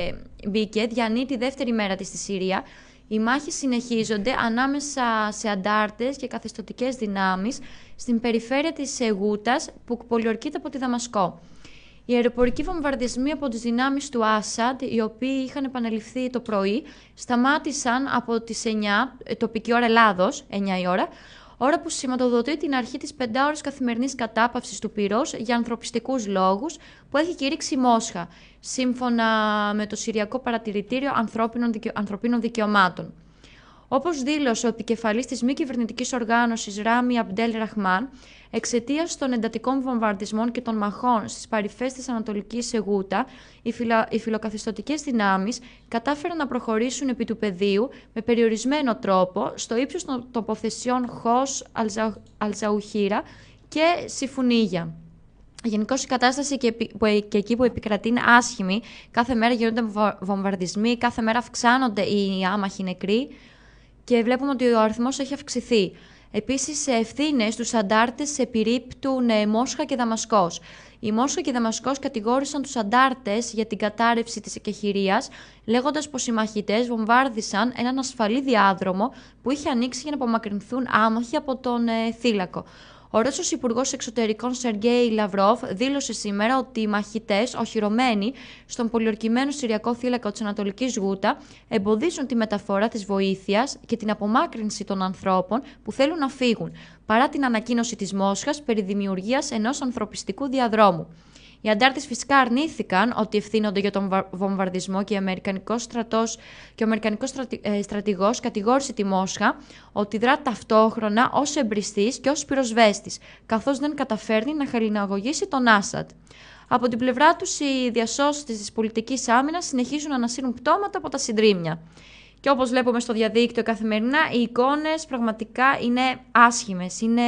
μπήκε διανύει τη δεύτερη μέρα της στη Συρία, οι μάχες συνεχίζονται ανάμεσα σε αντάρτες και καθεστωτικές δυνάμεις στην περιφέρεια της Γούτας που πολιορκείται από τη Δαμασκό. Οι αεροπορικοί βομβαρδισμοί από τις δυνάμεις του Άσαντ, οι οποίοι είχαν επαναληφθεί το πρωί, σταμάτησαν από τις εννιά, τοπική ώρα Ελλάδος, εννιά η ώρα, ώρα που σηματοδοτεί την αρχή της πεντάωρης καθημερινής κατάπαυσης του πυρός για ανθρωπιστικούς λόγους που έχει κηρύξει η Μόσχα, σύμφωνα με το Συριακό Παρατηρητήριο Ανθρώπινων, Δικαι... Ανθρωπίνων Δικαιωμάτων. Όπως δήλωσε ο επικεφαλής της μη κυβερνητικής οργάνωσης Ράμι Αμπντέλ Ραχμάν, εξαιτίας των εντατικών βομβαρδισμών και των μαχών στις παρυφές της Ανατολικής Γούτα, οι, φιλα... οι φιλοκαθεστωτικές δυνάμεις κατάφεραν να προχωρήσουν επί του πεδίου με περιορισμένο τρόπο στο ύψος των τοποθεσιών Χος, Αλζα... Αλζαουχίρα και Σιφουνίγια. Γενικώς η κατάσταση και, που, και εκεί που επικρατεί είναι άσχημη. Κάθε μέρα γίνονται βομβαρδισμοί, κάθε μέρα αυξάνονται οι άμαχοι νεκροί και βλέπουμε ότι ο αριθμός έχει αυξηθεί. Επίσης, ευθύνες στους αντάρτες επιρρύπτουν Μόσχα και Δαμασκός. Η Μόσχα και η Δαμασκός κατηγόρησαν τους αντάρτες για την κατάρρευση της εκεχηρίας, λέγοντας πως οι μαχητές βομβάρδισαν έναν ασφαλή διάδρομο που είχε ανοίξει για να απομακρυνθούν άμαχοι από τον ε, θύλακο. Ο Ρώσος Υπουργός Εξωτερικών Σεργέη Λαυρόφ δήλωσε σήμερα ότι οι μαχητές, οχυρωμένοι στον πολιορκημένο Συριακό θύλακο της Ανατολικής Γούτα, εμποδίζουν τη μεταφορά της βοήθειας και την απομάκρυνση των ανθρώπων που θέλουν να φύγουν, παρά την ανακοίνωση της Μόσχας περί δημιουργίας ενός ανθρωπιστικού διαδρόμου. Οι αντάρτες φυσικά αρνήθηκαν ότι ευθύνονται για τον βομβαρδισμό και ο Αμερικανικός στρατός και ο Αμερικανικός στρατη, ε, στρατηγός κατηγόρησε τη Μόσχα ότι δρά ταυτόχρονα ως εμπριστής και ως πυροσβέστης, καθώς δεν καταφέρνει να χαλιναγωγήσει τον Άσαντ. Από την πλευρά τους, οι διασώσεις της πολιτικής άμυνας συνεχίζουν να ανασύρουν πτώματα από τα συντρίμμια. Και όπως βλέπουμε στο διαδίκτυο καθημερινά, οι εικόνες πραγματικά είναι άσχημες, είναι...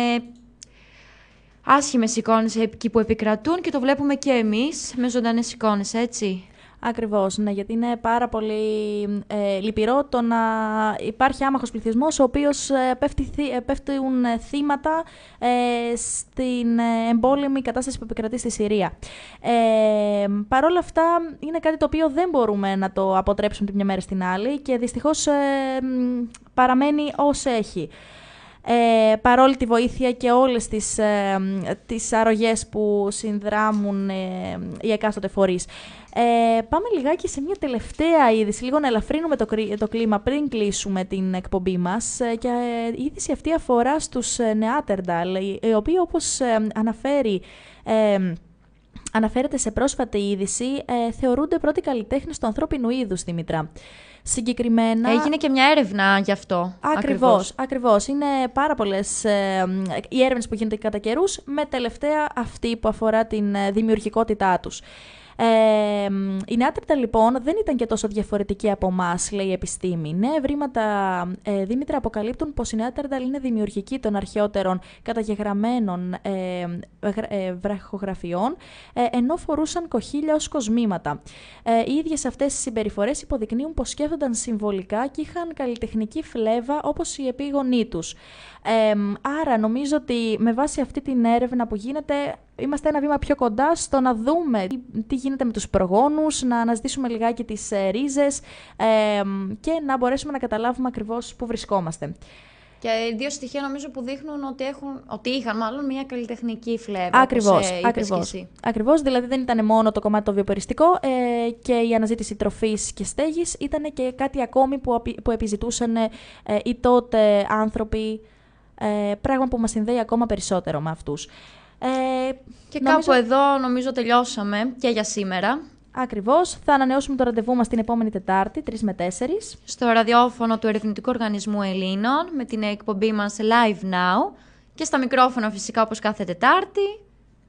άσχημες εικόνες εκεί που επικρατούν και το βλέπουμε και εμείς με ζωντανές εικόνες, έτσι. Ακριβώς, ναι, γιατί είναι πάρα πολύ ε, λυπηρό το να υπάρχει άμαχος πληθυσμός ο οποίος ε, πέφτει, ε, πέφτουν θύματα ε, στην εμπόλεμη κατάσταση που επικρατεί στη Συρία. Ε, Παρ' όλα αυτά είναι κάτι το οποίο δεν μπορούμε να το αποτρέψουμε τη μια μέρα στην άλλη και δυστυχώς ε, παραμένει ως έχει. Ε, παρόλη τη βοήθεια και όλες τις, ε, τις αρρωγές που συνδράμουν ε, οι εκάστοτε φορείς. Ε, πάμε λιγάκι σε μια τελευταία είδηση, λίγο να ελαφρύνουμε το, το κλίμα πριν κλείσουμε την εκπομπή μας. Ε, και η είδηση αυτή αφορά στους Νεάτερνταλ, οι οποίοι όπως ε, αναφέρει... Ε, Αναφέρεται σε πρόσφατη είδηση, ε, θεωρούνται πρώτοι καλλιτέχνες του ανθρώπινου είδους, Δήμητρα. Συγκεκριμένα... Έγινε και μια έρευνα γι' αυτό. Ακριβώς, ακριβώς. Είναι πάρα πολλές ε, οι έρευνες που γίνονται κατά καιρούς, με τελευταία αυτή που αφορά την ε, δημιουργικότητά τους. Ε, η Νεάτερνταλ λοιπόν δεν ήταν και τόσο διαφορετική από εμάς, λέει η επιστήμη. Νέα ευρήματα, ε, Δήμητρα, αποκαλύπτουν πως η Νεάτερνταλ είναι δημιουργική των αρχαιότερων καταγεγραμμένων ε, ε, βραχογραφιών, ε, ενώ φορούσαν κοχύλια ως κοσμήματα. Ε, οι ίδιες αυτές οι συμπεριφορές υποδεικνύουν πως σκέφτονταν συμβολικά και είχαν καλλιτεχνική φλέβα όπως οι επίγονοί τους. Ε, άρα νομίζω ότι με βάση αυτή την έρευνα που γίνεται είμαστε ένα βήμα πιο κοντά στο να δούμε τι γίνεται με τους προγόνους, να αναζητήσουμε λιγάκι τις ε, ρίζες ε, και να μπορέσουμε να καταλάβουμε ακριβώς πού βρισκόμαστε. Και δύο στοιχεία νομίζω που δείχνουν ότι, έχουν, ότι είχαν μάλλον μια καλλιτεχνική φλέβα. Ακριβώς, όπως, ε, ακριβώς. Ακριβώς, δηλαδή δεν ήταν μόνο το κομμάτι το βιοπεριστικό ε, και η αναζήτηση τροφής και στέγης, ήταν και κάτι ακόμη που, που επιζητούσαν ε, οι τότε άνθρωποι, ε, πράγμα που μας συνδέει ακόμα περισσότερο με αυτούς. Ε, και νομίζω... κάπου εδώ νομίζω τελειώσαμε και για σήμερα. Ακριβώς. Θα ανανεώσουμε το ραντεβού μας την επόμενη Τετάρτη, τρεις με τέσσερις. Στο ραδιόφωνο του Ερευνητικού Οργανισμού Ελλήνων, με την εκπομπή μας Live Now. Και στα μικρόφωνα φυσικά όπως κάθε Τετάρτη.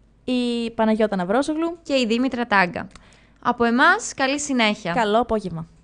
Η Παναγιώτα Ναυρόσογλου. Και η Δήμητρα Τάγκα. Από εμάς, καλή συνέχεια. Καλό απόγευμα.